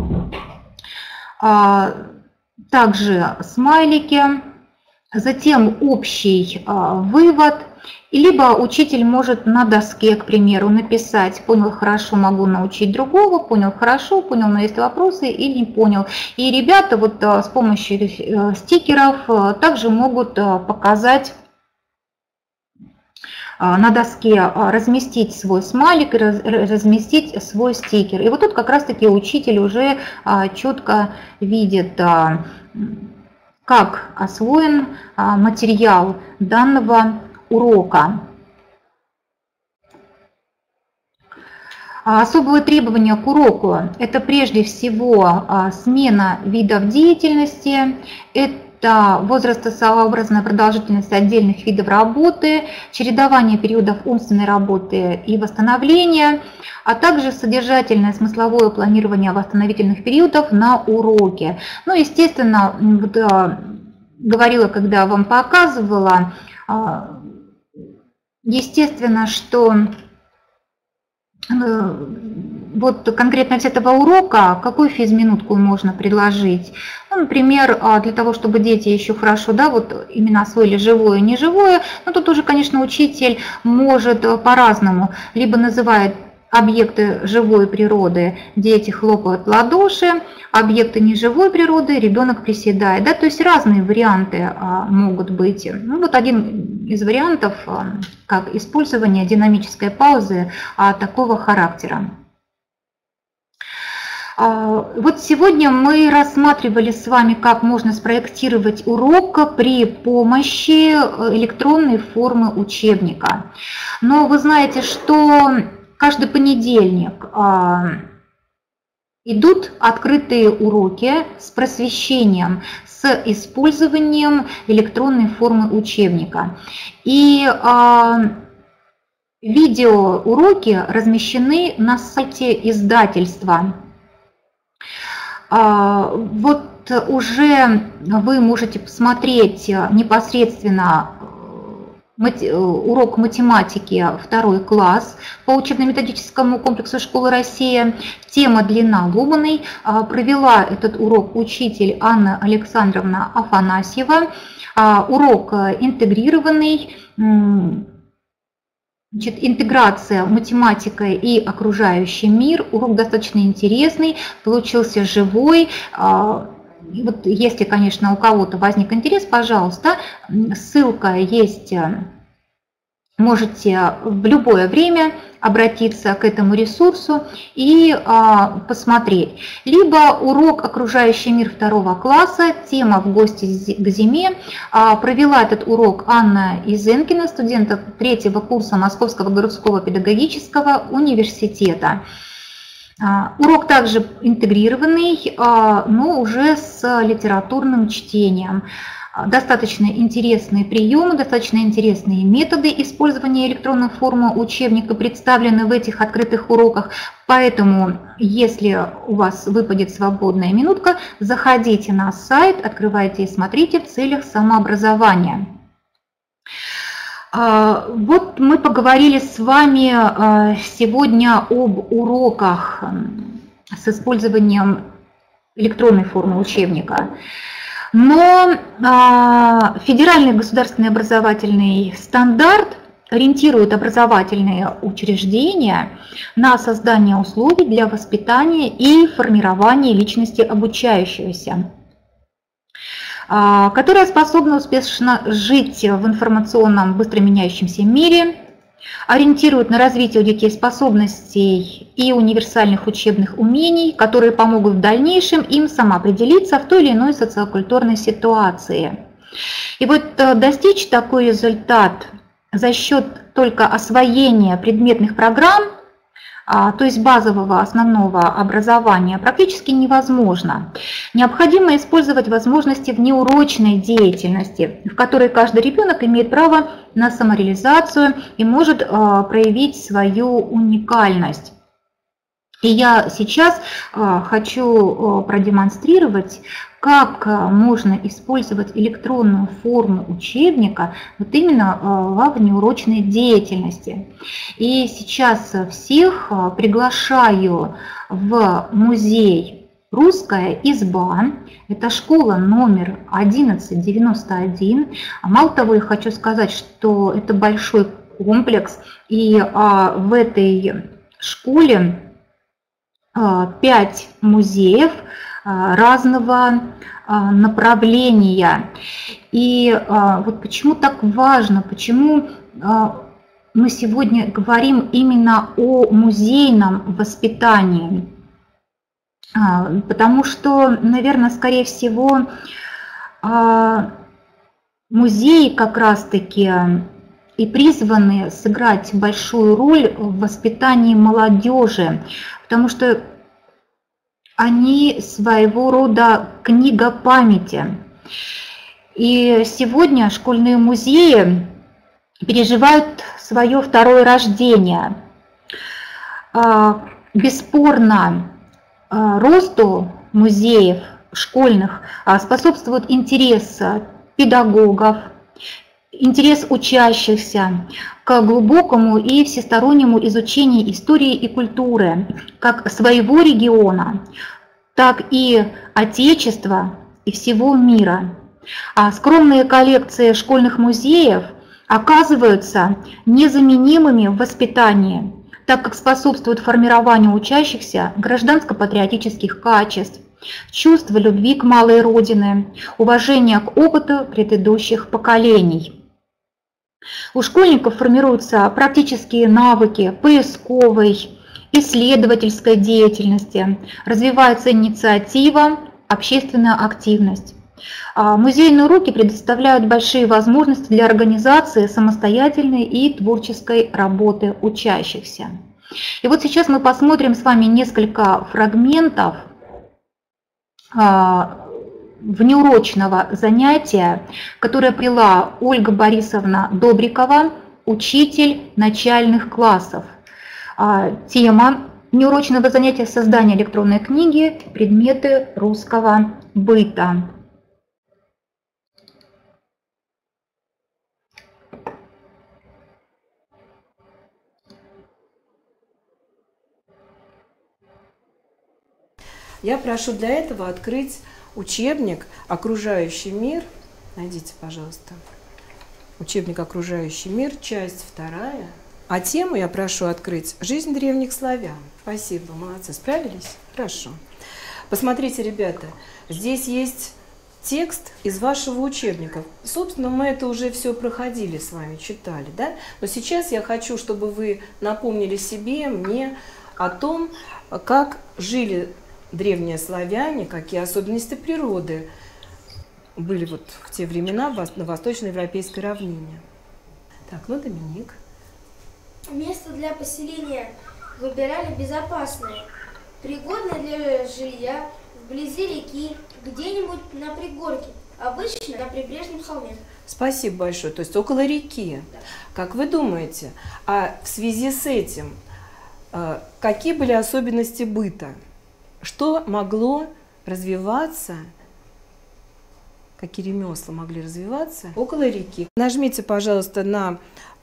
также смайлики, затем общий вывод. Либо учитель может на доске, к примеру, написать: понял хорошо, могу научить другого, понял хорошо, понял, но есть вопросы или не понял. И ребята вот с помощью стикеров также могут показать на доске, разместить свой смайлик, разместить свой стикер. И вот тут как раз-таки учитель уже четко видит, как освоен материал данного урока. Особые требования к уроку – это прежде всего смена видов деятельности, это возрастосообразная продолжительность отдельных видов работы, чередование периодов умственной работы и восстановления, а также содержательное смысловое планирование восстановительных периодов на уроке. Ну, естественно, вот, говорила, когда вам показывала, естественно, что вот конкретно с этого урока какую физминутку можно предложить? Ну, например, для того, чтобы дети еще хорошо, да, вот именно освоили живое и неживое, но тут уже, конечно, учитель может по-разному, либо называет объекты живой природы, дети хлопают в ладоши, объекты неживой природы, ребенок приседает. Да? То есть разные варианты могут быть. Ну, вот один из вариантов, как использование динамической паузы такого характера. Вот сегодня мы рассматривали с вами, как можно спроектировать урок при помощи электронной формы учебника. Но вы знаете, что каждый понедельник идут открытые уроки с просвещением, с использованием электронной формы учебника. И видеоуроки размещены на сайте издательства. Вот уже вы можете посмотреть непосредственно урок математики 2 класс по учебно-методическому комплексу «Школа Россия». Тема «Длина ломаной». Провела этот урок учитель Анна Александровна Афанасьева. Урок интегрированный. Значит, интеграция математика и окружающий мир. Урок достаточно интересный, получился живой. И вот если, конечно, у кого-то возник интерес, пожалуйста, ссылка есть можете в любое время обратиться к этому ресурсу и посмотреть. Либо урок «Окружающий мир» 2 класса, тема «В гости к зиме». Провела этот урок Анна Изенкина, студентка 3-го курса Московского городского педагогического университета. Урок также интегрированный, но уже с литературным чтением. Достаточно интересные приемы, достаточно интересные методы использования электронной формы учебника представлены в этих открытых уроках. Поэтому, если у вас выпадет свободная минутка, заходите на сайт, открывайте и смотрите в целях самообразования. Вот мы поговорили с вами сегодня об уроках с использованием электронной формы учебника. Но федеральный государственный образовательный стандарт ориентирует образовательные учреждения на создание условий для воспитания и формирования личности обучающегося, которая способна успешно жить в информационном быстро меняющемся мире, ориентирует на развитие у детей способностей и универсальных учебных умений, которые помогут в дальнейшем им самоопределиться в той или иной социокультурной ситуации. И вот достичь такой результат за счет только освоения предметных программ, то есть базового основного образования, практически невозможно. Необходимо использовать возможности внеурочной деятельности, в которой каждый ребенок имеет право на самореализацию и может проявить свою уникальность. И я сейчас хочу продемонстрировать, как можно использовать электронную форму учебника вот именно во внеурочной деятельности. И сейчас всех приглашаю в музей «Русская изба». Это школа номер 1191. Мало того, я хочу сказать, что это большой комплекс, и в этой школе 5 музеев разного направления. И вот почему так важно, почему мы сегодня говорим именно о музейном воспитании. Потому что, наверное, скорее всего, музеи как раз-таки и призваны сыграть большую роль в воспитании молодежи, потому что они своего рода книга памяти. И сегодня школьные музеи переживают свое второе рождение. Бесспорно, росту музеев школьных способствует интерес педагогов, интерес учащихся к глубокому и всестороннему изучению истории и культуры как своего региона, так и Отечества и всего мира. А скромные коллекции школьных музеев оказываются незаменимыми в воспитании, так как способствуют формированию учащихся гражданско-патриотических качеств, чувства любви к малой родине, уважения к опыту предыдущих поколений. У школьников формируются практические навыки поисковой, исследовательской деятельности, развивается инициатива, общественная активность. Музейные уроки предоставляют большие возможности для организации самостоятельной и творческой работы учащихся. И вот сейчас мы посмотрим с вами несколько фрагментов внеурочного занятия, которое провела Ольга Борисовна Добрикова, учитель начальных классов. Тема внеурочного занятия – создание электронной книги «Предметы русского быта». Я прошу для этого открыть учебник «Окружающий мир». Найдите, пожалуйста. Учебник «Окружающий мир», часть 2. А тему я прошу открыть «Жизнь древних славян». Спасибо, молодцы, справились? Хорошо. Посмотрите, ребята, здесь есть текст из вашего учебника. Собственно, мы это уже все проходили с вами, читали, да? Но сейчас я хочу, чтобы вы напомнили себе, мне о том, как жили древние славяне, какие особенности природы были вот в те времена на восточноевропейской равнине. Так, ну, Доминик. Место для поселения выбирали безопасное, пригодное для жилья, вблизи реки, где-нибудь на пригорке, обычно на прибрежном холме. Спасибо большое. То есть около реки. Да. Как вы думаете, а в связи с этим какие были особенности быта? Что могло развиваться? Какие ремесла могли развиваться около реки? Нажмите, пожалуйста, на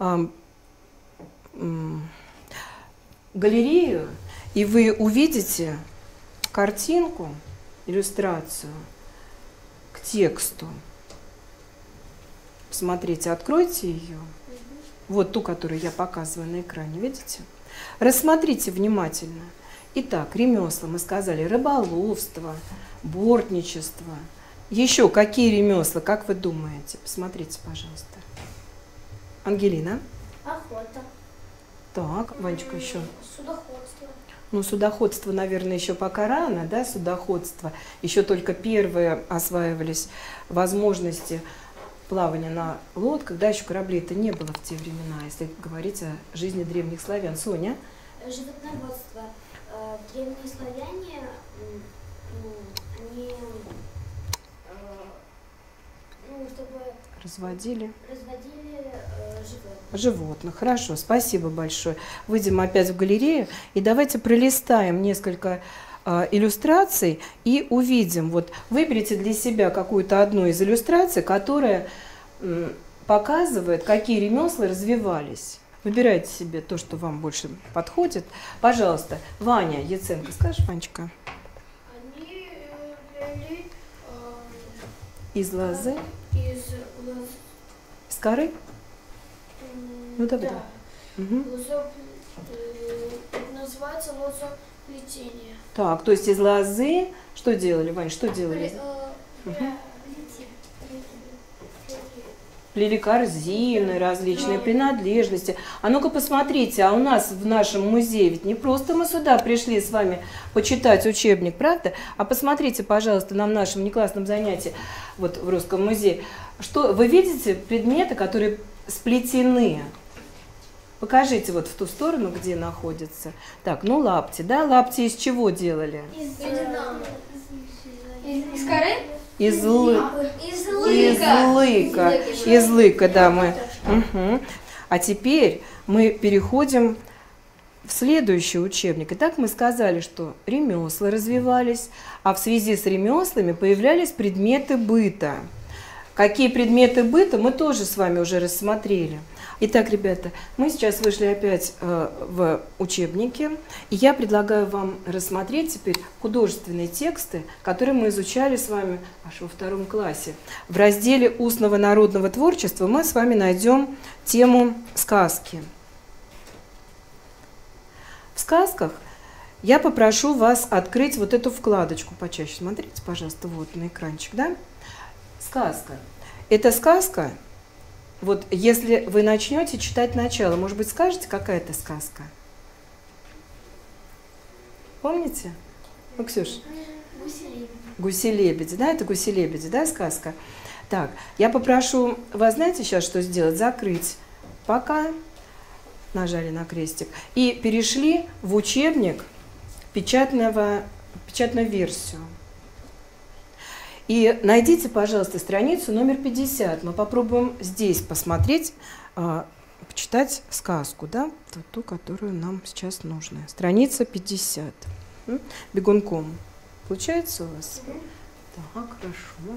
галерею, и вы увидите картинку, иллюстрацию к тексту. Посмотрите, откройте ее. Вот ту, которую я показываю на экране, видите? Рассмотрите внимательно. Итак, ремесла, мы сказали, рыболовство, бортничество. Еще какие ремесла, как вы думаете? Посмотрите, пожалуйста. Ангелина. Охота. Так, Ванечка, еще. Судоходство. Ну, судоходство, наверное, еще пока рано, да, судоходство. Еще только первые осваивались возможности плавания на лодках, да, еще кораблей-то не было в те времена, если говорить о жизни древних славян. Соня? Животноводство. Древние славяне, они, чтобы разводили животных. Животных. Хорошо, спасибо большое. Выйдем опять в галерею и давайте пролистаем несколько иллюстраций и увидим. Вот выберите для себя какую-то одну из иллюстраций, которая показывает, какие ремесла развивались. Выбирайте себе то, что вам больше подходит. Пожалуйста, Ваня Яценко, скажешь, Ванечка? Они плели из лозы? Из коры? Ну, давай. Да. Угу. Называется лозоплетение. Так, то есть из лозы что делали, Вань, что делали? Плели корзины, различные принадлежности. А ну-ка посмотрите, а у нас в нашем музее ведь не просто мы сюда пришли с вами почитать учебник, правда? А посмотрите, пожалуйста, на нашем внеклассном занятии, вот в Русском музее, что вы видите предметы, которые сплетены. Покажите вот в ту сторону, где находятся. Так, ну лапти, да? Лапти из чего делали? Из коры? Из лыка, да, мы. Угу. А теперь мы переходим в следующий учебник. Итак, мы сказали, что ремесла развивались, а в связи с ремеслами появлялись предметы быта. Какие предметы быта мы тоже с вами уже рассмотрели. Итак, ребята, мы сейчас вышли опять в учебники, и я предлагаю вам рассмотреть теперь художественные тексты, которые мы изучали с вами аж во 2 классе. В разделе устного народного творчества мы с вами найдем тему сказки. В сказках я попрошу вас открыть вот эту вкладочку почаще. Смотрите, пожалуйста, вот на экранчик, да? Сказка. Это сказка. Вот если вы начнете читать начало, может быть, скажете, какая это сказка? Помните? Ну, Ксюш? Гуси-лебеди, да? Это гуси-лебеди, да, сказка? Так, я попрошу вас, знаете, сейчас что сделать? Закрыть пока, нажали на крестик, и перешли в учебник печатную версию. И найдите, пожалуйста, страницу номер 50. Мы попробуем здесь посмотреть, почитать сказку, да, ту, которую нам сейчас нужна. Страница 50. Бегунком. Получается у вас? Так, хорошо.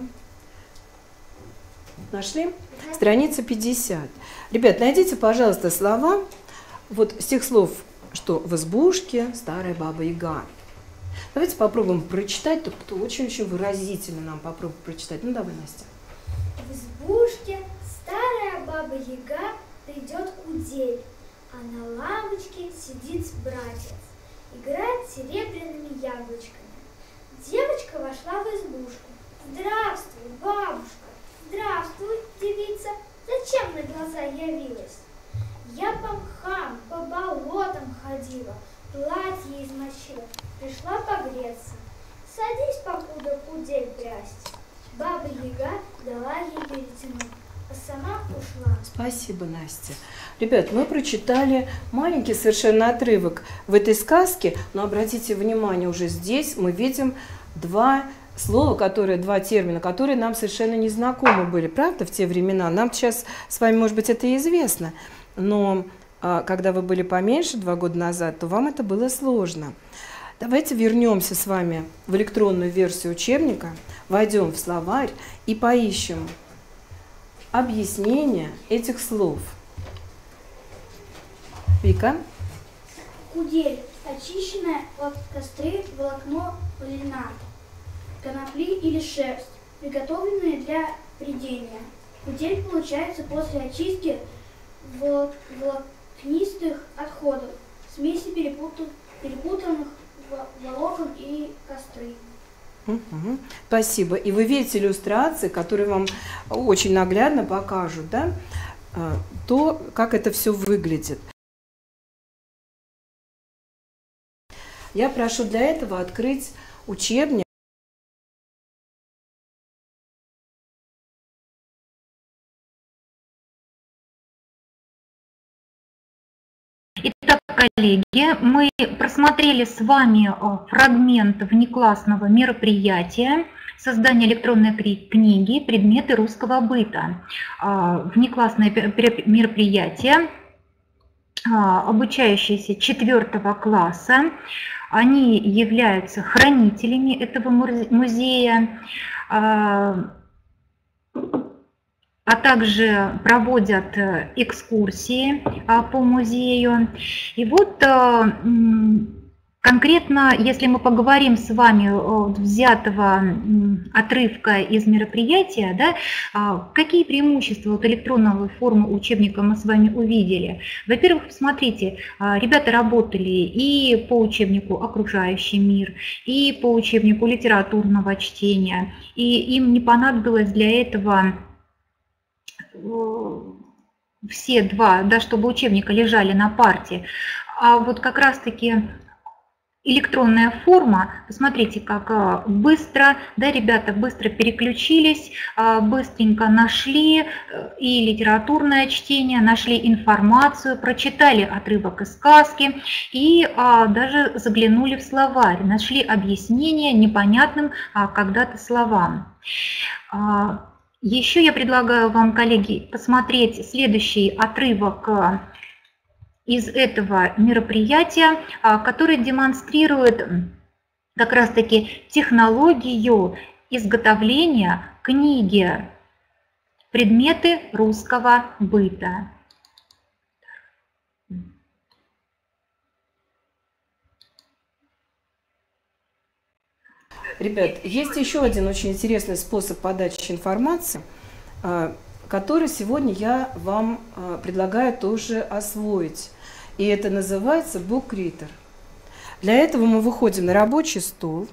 Нашли? Страница 50. Ребят, найдите, пожалуйста, слова, вот с тех слов, что в избушке старая баба-яга. Давайте попробуем прочитать, только кто очень-очень выразительно нам попробует прочитать. Ну, давай, Настя. В избушке старая баба-яга придет кудель, а на лавочке сидит братец, играет серебряными яблочками. Девочка вошла в избушку. Здравствуй, бабушка. Здравствуй, девица. Зачем на глаза явилась? Я по мхам, по болотам ходила, платье измочила, пришла погреться. Садись, покуда кудель прясть. Баба-яга дала ей веретено, а сама ушла. Спасибо, Настя. Ребят, мы прочитали маленький совершенно отрывок в этой сказке, но обратите внимание, уже здесь мы видим два термина, которые нам совершенно не знакомы были, правда, в те времена? Нам сейчас с вами, может быть, это и известно, но когда вы были поменьше 2 года назад, то вам это было сложно. Давайте вернемся с вами в электронную версию учебника, войдем в словарь и поищем объяснение этих слов. Вика? Кудель – очищенное от костры волокно льна, конопли или шерсть, приготовленные для прядения. Кудель получается после очистки волокнистых отходов, смеси перепутанных волокон и костры. Угу. Спасибо. И вы видите иллюстрации, которые вам очень наглядно покажут, да, то, как это все выглядит. Я прошу для этого открыть учебник. Итак, коллеги, мы просмотрели с вами фрагмент внеклассного мероприятия создания электронной книги «Предметы русского быта». Внеклассное мероприятие, обучающиеся 4 класса, они являются хранителями этого музея, а также проводят экскурсии по музею. И вот конкретно, если мы поговорим с вами взятого отрывка из мероприятия, да, какие преимущества от электронной формы учебника мы с вами увидели? Во-первых, посмотрите, ребята работали и по учебнику «Окружающий мир», и по учебнику литературного чтения, и им не понадобилось для этого все два, да, чтобы учебника лежали на парте, а вот как раз-таки электронная форма, посмотрите, как быстро, да, ребята быстро переключились, быстренько нашли и литературное чтение, нашли информацию, прочитали отрывок из сказки и даже заглянули в словарь, нашли объяснение непонятным когда-то словам. Еще я предлагаю вам, коллеги, посмотреть следующий отрывок из этого мероприятия, который демонстрирует как раз-таки технологию изготовления книги «Предметы русского быта». Ребят, есть еще один очень интересный способ подачи информации, который сегодня я вам предлагаю тоже освоить. И это называется BookReader. Для этого мы выходим на рабочий стол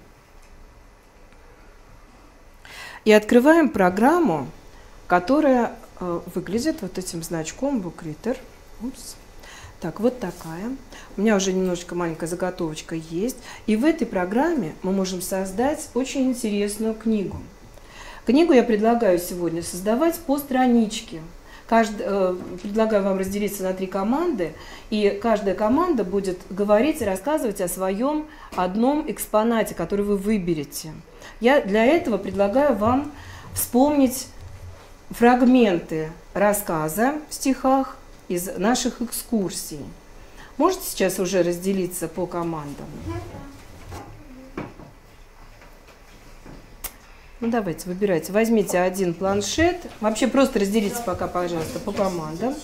и открываем программу, которая выглядит вот этим значком BookReader. Упс. Так, вот такая. У меня уже немножечко маленькая заготовочка есть. И в этой программе мы можем создать очень интересную книгу. Книгу я предлагаю сегодня создавать по страничке. Предлагаю вам разделиться на 3 команды, и каждая команда будет говорить и рассказывать о своем одном экспонате, который вы выберете. Я для этого предлагаю вам вспомнить фрагменты рассказа в стихах из наших экскурсий. Можете сейчас уже разделиться по командам? Ну, давайте, выбирайте. Возьмите один планшет. Вообще просто разделитесь пока, пожалуйста, по командам.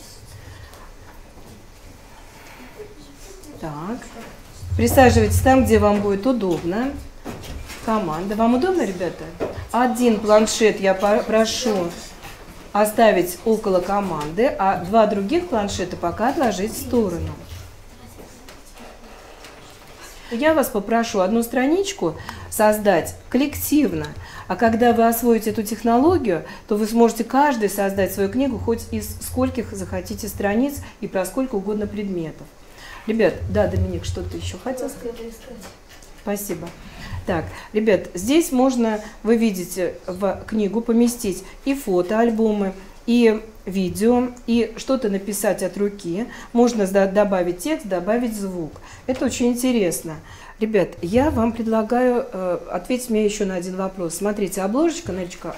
Так. Присаживайтесь там, где вам будет удобно. Команда. Вам удобно, ребята? Один планшет я прошу оставить около команды, а 2 других планшета пока отложить в сторону. Я вас попрошу одну страничку создать коллективно, а когда вы освоите эту технологию, то вы сможете каждый создать свою книгу хоть из скольких захотите страниц и про сколько угодно предметов. Ребят, да, Доминик, что ты еще хотел сказать? Спасибо. Так, ребят, здесь можно, вы видите, в книгу поместить и фотоальбомы, и видео, и что-то написать от руки. Можно добавить текст, добавить звук. Это очень интересно. Ребят, я вам предлагаю ответить мне еще на один вопрос. Смотрите, обложечка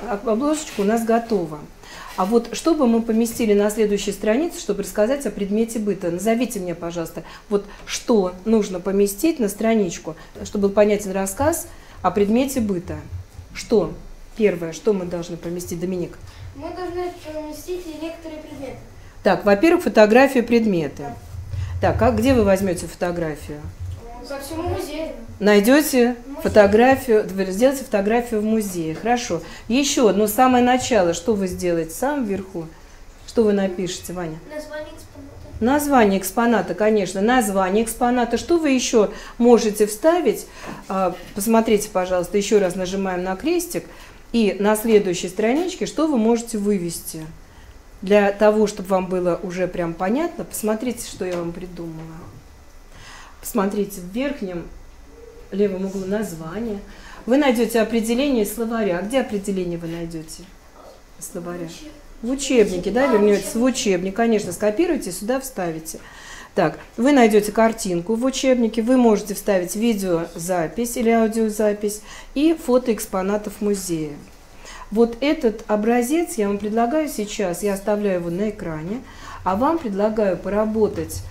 у нас готова. А вот что бы мы поместили на следующей странице, чтобы рассказать о предмете быта? Назовите мне, пожалуйста, вот что нужно поместить на страничку, чтобы был понятен рассказ о предмете быта. Что? Первое, что мы должны поместить, Доминик? Мы должны поместить некоторые предметы. Так, во-первых, фотографию предмета. Так, а где вы возьмете фотографию? По всему музею. Найдете фотографию, сделайте фотографию в музее. Хорошо. Еще одно, самое начало, что вы сделаете? В самом верху. Что вы напишете, Ваня? Название экспоната. Название экспоната, конечно. Название экспоната. Что вы еще можете вставить? Посмотрите, пожалуйста, еще раз нажимаем на крестик. И на следующей страничке, что вы можете вывести? Для того, чтобы вам было уже прям понятно, посмотрите, что я вам придумала. Посмотрите в верхнем левом углу название. Вы найдете определение из словаря. А где определение вы найдете? Словаря. В учебнике, да, вернетесь в учебник. Конечно, скопируйте, сюда вставите. Так, вы найдете картинку в учебнике, вы можете вставить видеозапись или аудиозапись и фото экспонатов музея. Вот этот образец я вам предлагаю сейчас, я оставляю его на экране, а вам предлагаю поработать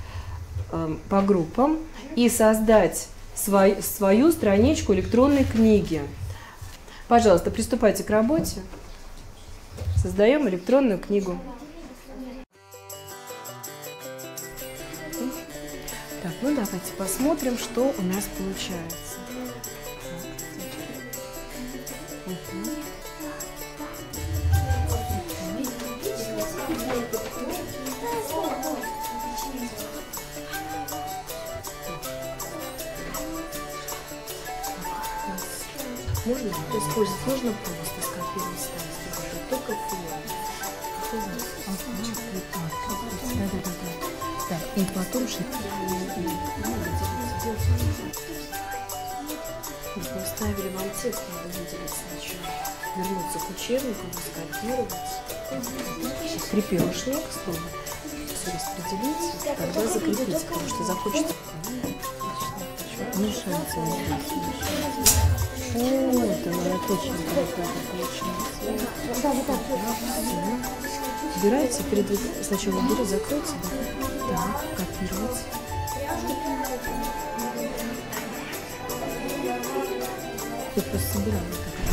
по группам и создать свою страничку электронной книги. Пожалуйста, приступайте к работе. Создаем электронную книгу. Так, ну давайте посмотрим, что у нас получается. Можно использовать, можно просто скопировать ставить, только да, и потом поставили вам текст, надо выделить сначала. Вернуться к учебнику, скопировать. Крепежник, чтобы все распределить, тогда закрепить, потому что захочется. Мешается. О, это моя точно получается. Да, вот так. Убирайте, сначала уберите, закройте. Да. Так, копировать. Я просто собирала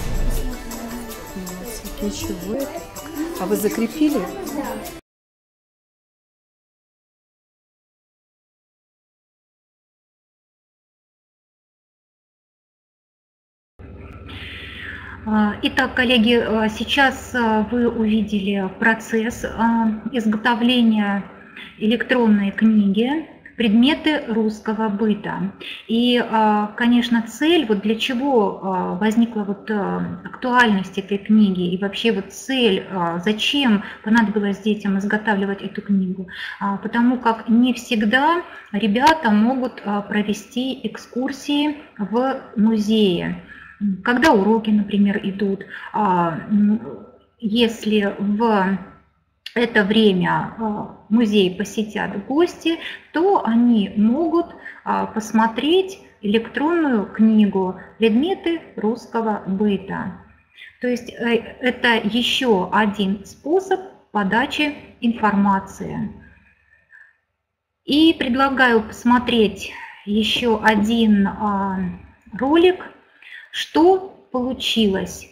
так. Ничего. А вы закрепили? Итак, коллеги, сейчас вы увидели процесс изготовления электронной книги «Предметы русского быта». И, конечно, цель, вот для чего возникла вот актуальность этой книги и вообще вот цель, зачем понадобилось детям изготавливать эту книгу, потому как не всегда ребята могут провести экскурсии в музее. Когда уроки, например, идут, если в это время музей посетят гости, то они могут посмотреть электронную книгу «Предметы русского быта». То есть это еще один способ подачи информации. И предлагаю посмотреть еще один ролик, что получилось.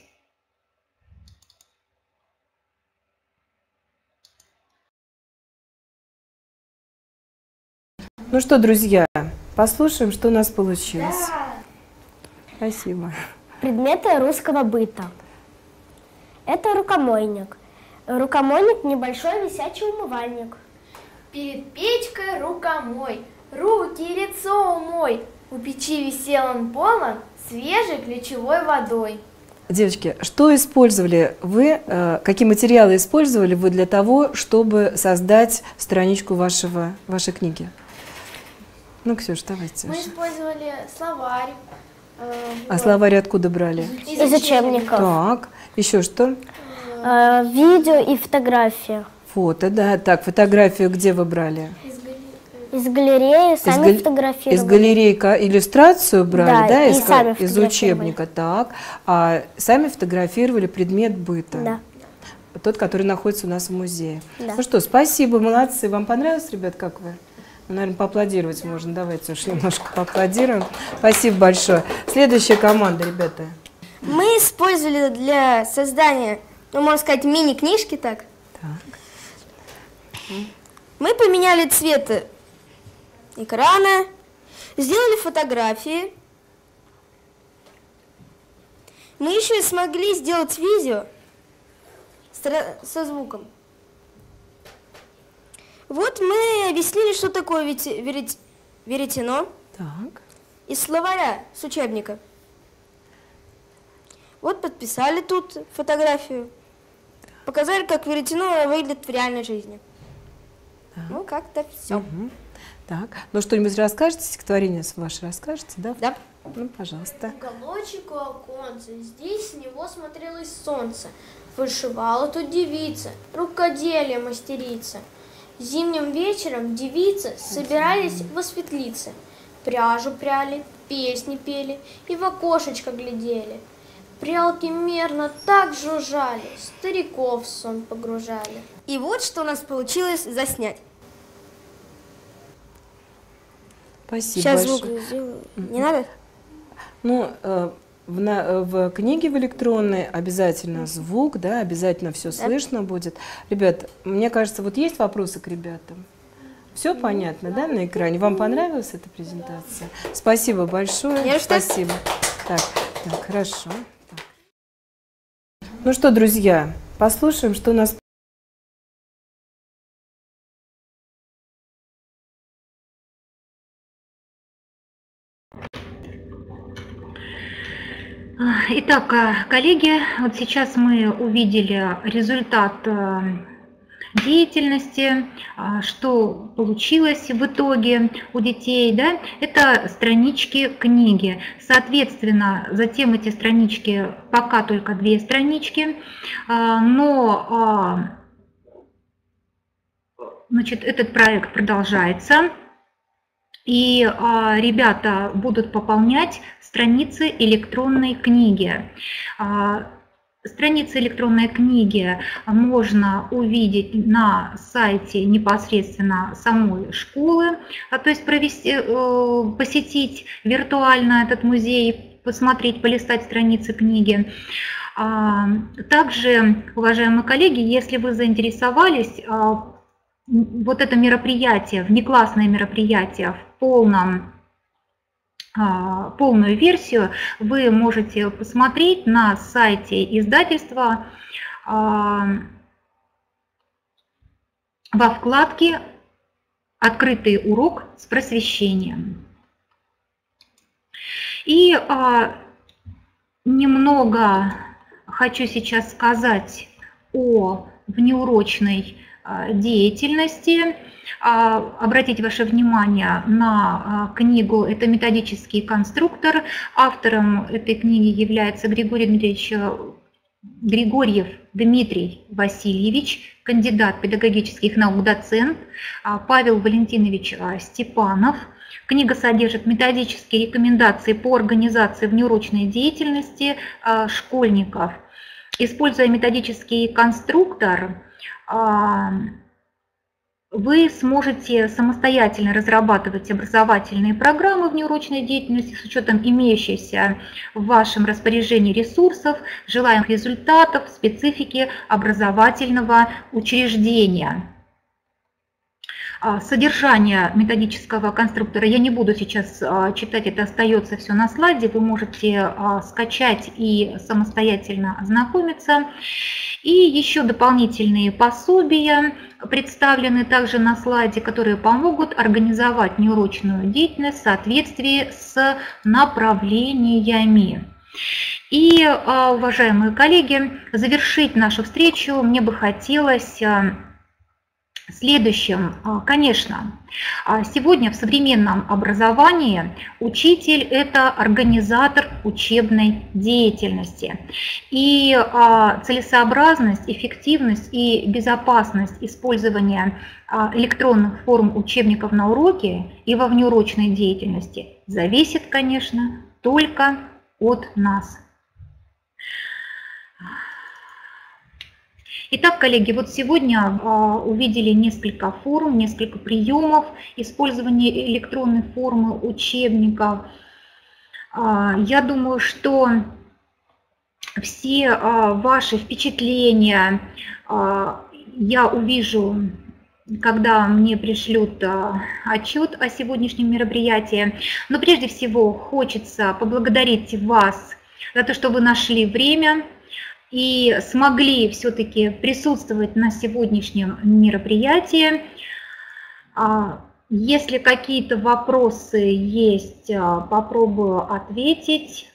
Ну что, друзья, послушаем, что у нас получилось. Да. Спасибо. Предметы русского быта. Это рукомойник. Рукомойник – небольшой висячий умывальник. Перед печкой рукомой, руки и лицо умой. У печи висел он полон свежей ключевой водой. Девочки, что использовали вы, какие материалы использовали вы для того, чтобы создать страничку вашей книги? Ну, Ксюш, давайте. Мы использовали словарь. А словарь откуда брали? Из учебников. Так, еще что? Видео и фотографии. Фото, да. Так, фотографию где вы брали? Из галереи сами фотографировали. Из галереи иллюстрацию брали, Да, да, и из сами из фотографировали. учебника, так. А сами фотографировали предмет быта. Да. Тот, который находится у нас в музее. Да. Ну что, спасибо, молодцы. Вам понравилось, ребят, как вы? Ну, наверное, поаплодировать можно. Давайте уж немножко поаплодируем. Спасибо большое. Следующая команда, ребята. Мы использовали для создания, ну, можно сказать, мини-книжки так. Так. Мы поменяли цвет экрана, сделали фотографии. Мы еще и смогли сделать видео со звуком. Вот мы объяснили, что такое веретено Так. из словаря, с учебника. Вот подписали тут фотографию. Показали, как веретено выглядит в реальной жизни. Так. Ну, как-то все. Мгм. Так. Ну, что-нибудь расскажете? Стихотворение ваше расскажете, да? Да. Ну, пожалуйста. Уголочек у оконца, здесь с него смотрелось солнце. Вышивала тут девица, рукоделие мастерица. Зимним вечером девицы собирались во светлице. Пряжу пряли, песни пели и в окошечко глядели. Прялки мерно так жужжали, стариков в сон погружали. И вот что у нас получилось заснять. Спасибо Сейчас большое. звук сделаю. Не надо? Ну, в книге в электронной обязательно звук, да, обязательно все слышно будет. Ребят, мне кажется, вот есть вопросы к ребятам? Все понятно, да, на экране? Вам понравилась эта презентация? Спасибо большое. Спасибо. Так, хорошо. Так. Ну что, друзья, послушаем, что у нас... Итак, коллеги, вот сейчас мы увидели результат деятельности, что получилось в итоге у детей, да, это странички книги. Соответственно, затем эти странички, пока только 2 странички, но значит, этот проект продолжается. И ребята будут пополнять страницы электронной книги. Страницы электронной книги можно увидеть на сайте непосредственно самой школы, то есть посетить виртуально этот музей, посмотреть, полистать страницы книги. Также, уважаемые коллеги, если вы заинтересовались, вот это мероприятие, внеклассное мероприятие в полную версию вы можете посмотреть на сайте издательства во вкладке «Открытый урок с просвещением». И немного хочу сейчас сказать о внеурочной деятельности. Обратить ваше внимание на книгу, это методический конструктор. Автором этой книги является Григорьев Дмитрий Васильевич, кандидат педагогических наук, доцент, Павел Валентинович Степанов. Книга содержит методические рекомендации по организации внеурочной деятельности школьников. Используя методический конструктор, вы сможете самостоятельно разрабатывать образовательные программы внеурочной деятельности с учетом имеющихся в вашем распоряжении ресурсов, желаемых результатов, специфики образовательного учреждения. Содержание методического конструктора я не буду сейчас читать, это остается все на слайде, вы можете скачать и самостоятельно ознакомиться. И еще дополнительные пособия представлены также на слайде, которые помогут организовать неурочную деятельность в соответствии с направлениями. И, уважаемые коллеги, завершить нашу встречу мне бы хотелось следующим. Конечно, сегодня в современном образовании учитель – это организатор учебной деятельности. И целесообразность, эффективность и безопасность использования электронных форм учебников на уроке и во внеурочной деятельности зависит, конечно, только от нас. Итак, коллеги, вот сегодня увидели несколько форм, несколько приемов использования электронной формы учебников. Я думаю, что все ваши впечатления я увижу, когда мне пришлют отчет о сегодняшнем мероприятии. Но прежде всего хочется поблагодарить вас за то, что вы нашли время и смогли все-таки присутствовать на сегодняшнем мероприятии. Если какие-то вопросы есть, попробую ответить.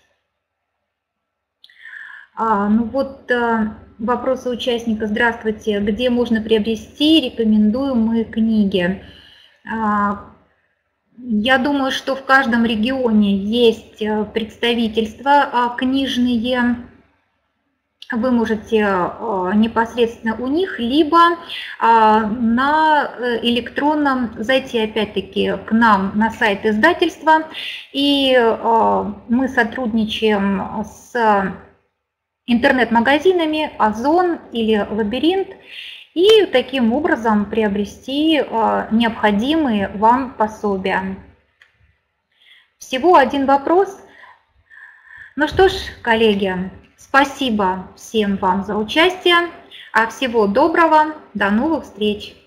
Ну вот вопросы участника. Здравствуйте. Где можно приобрести рекомендуемые книги? Я думаю, что в каждом регионе есть представительства книжные. Вы можете непосредственно у них, либо на электронном зайти опять-таки к нам на сайт издательства. И мы сотрудничаем с интернет-магазинами Озон или Лабиринт. И таким образом приобрести необходимые вам пособия. Всего один вопрос. Ну что ж, коллеги, спасибо всем вам за участие. Всего доброго, до новых встреч!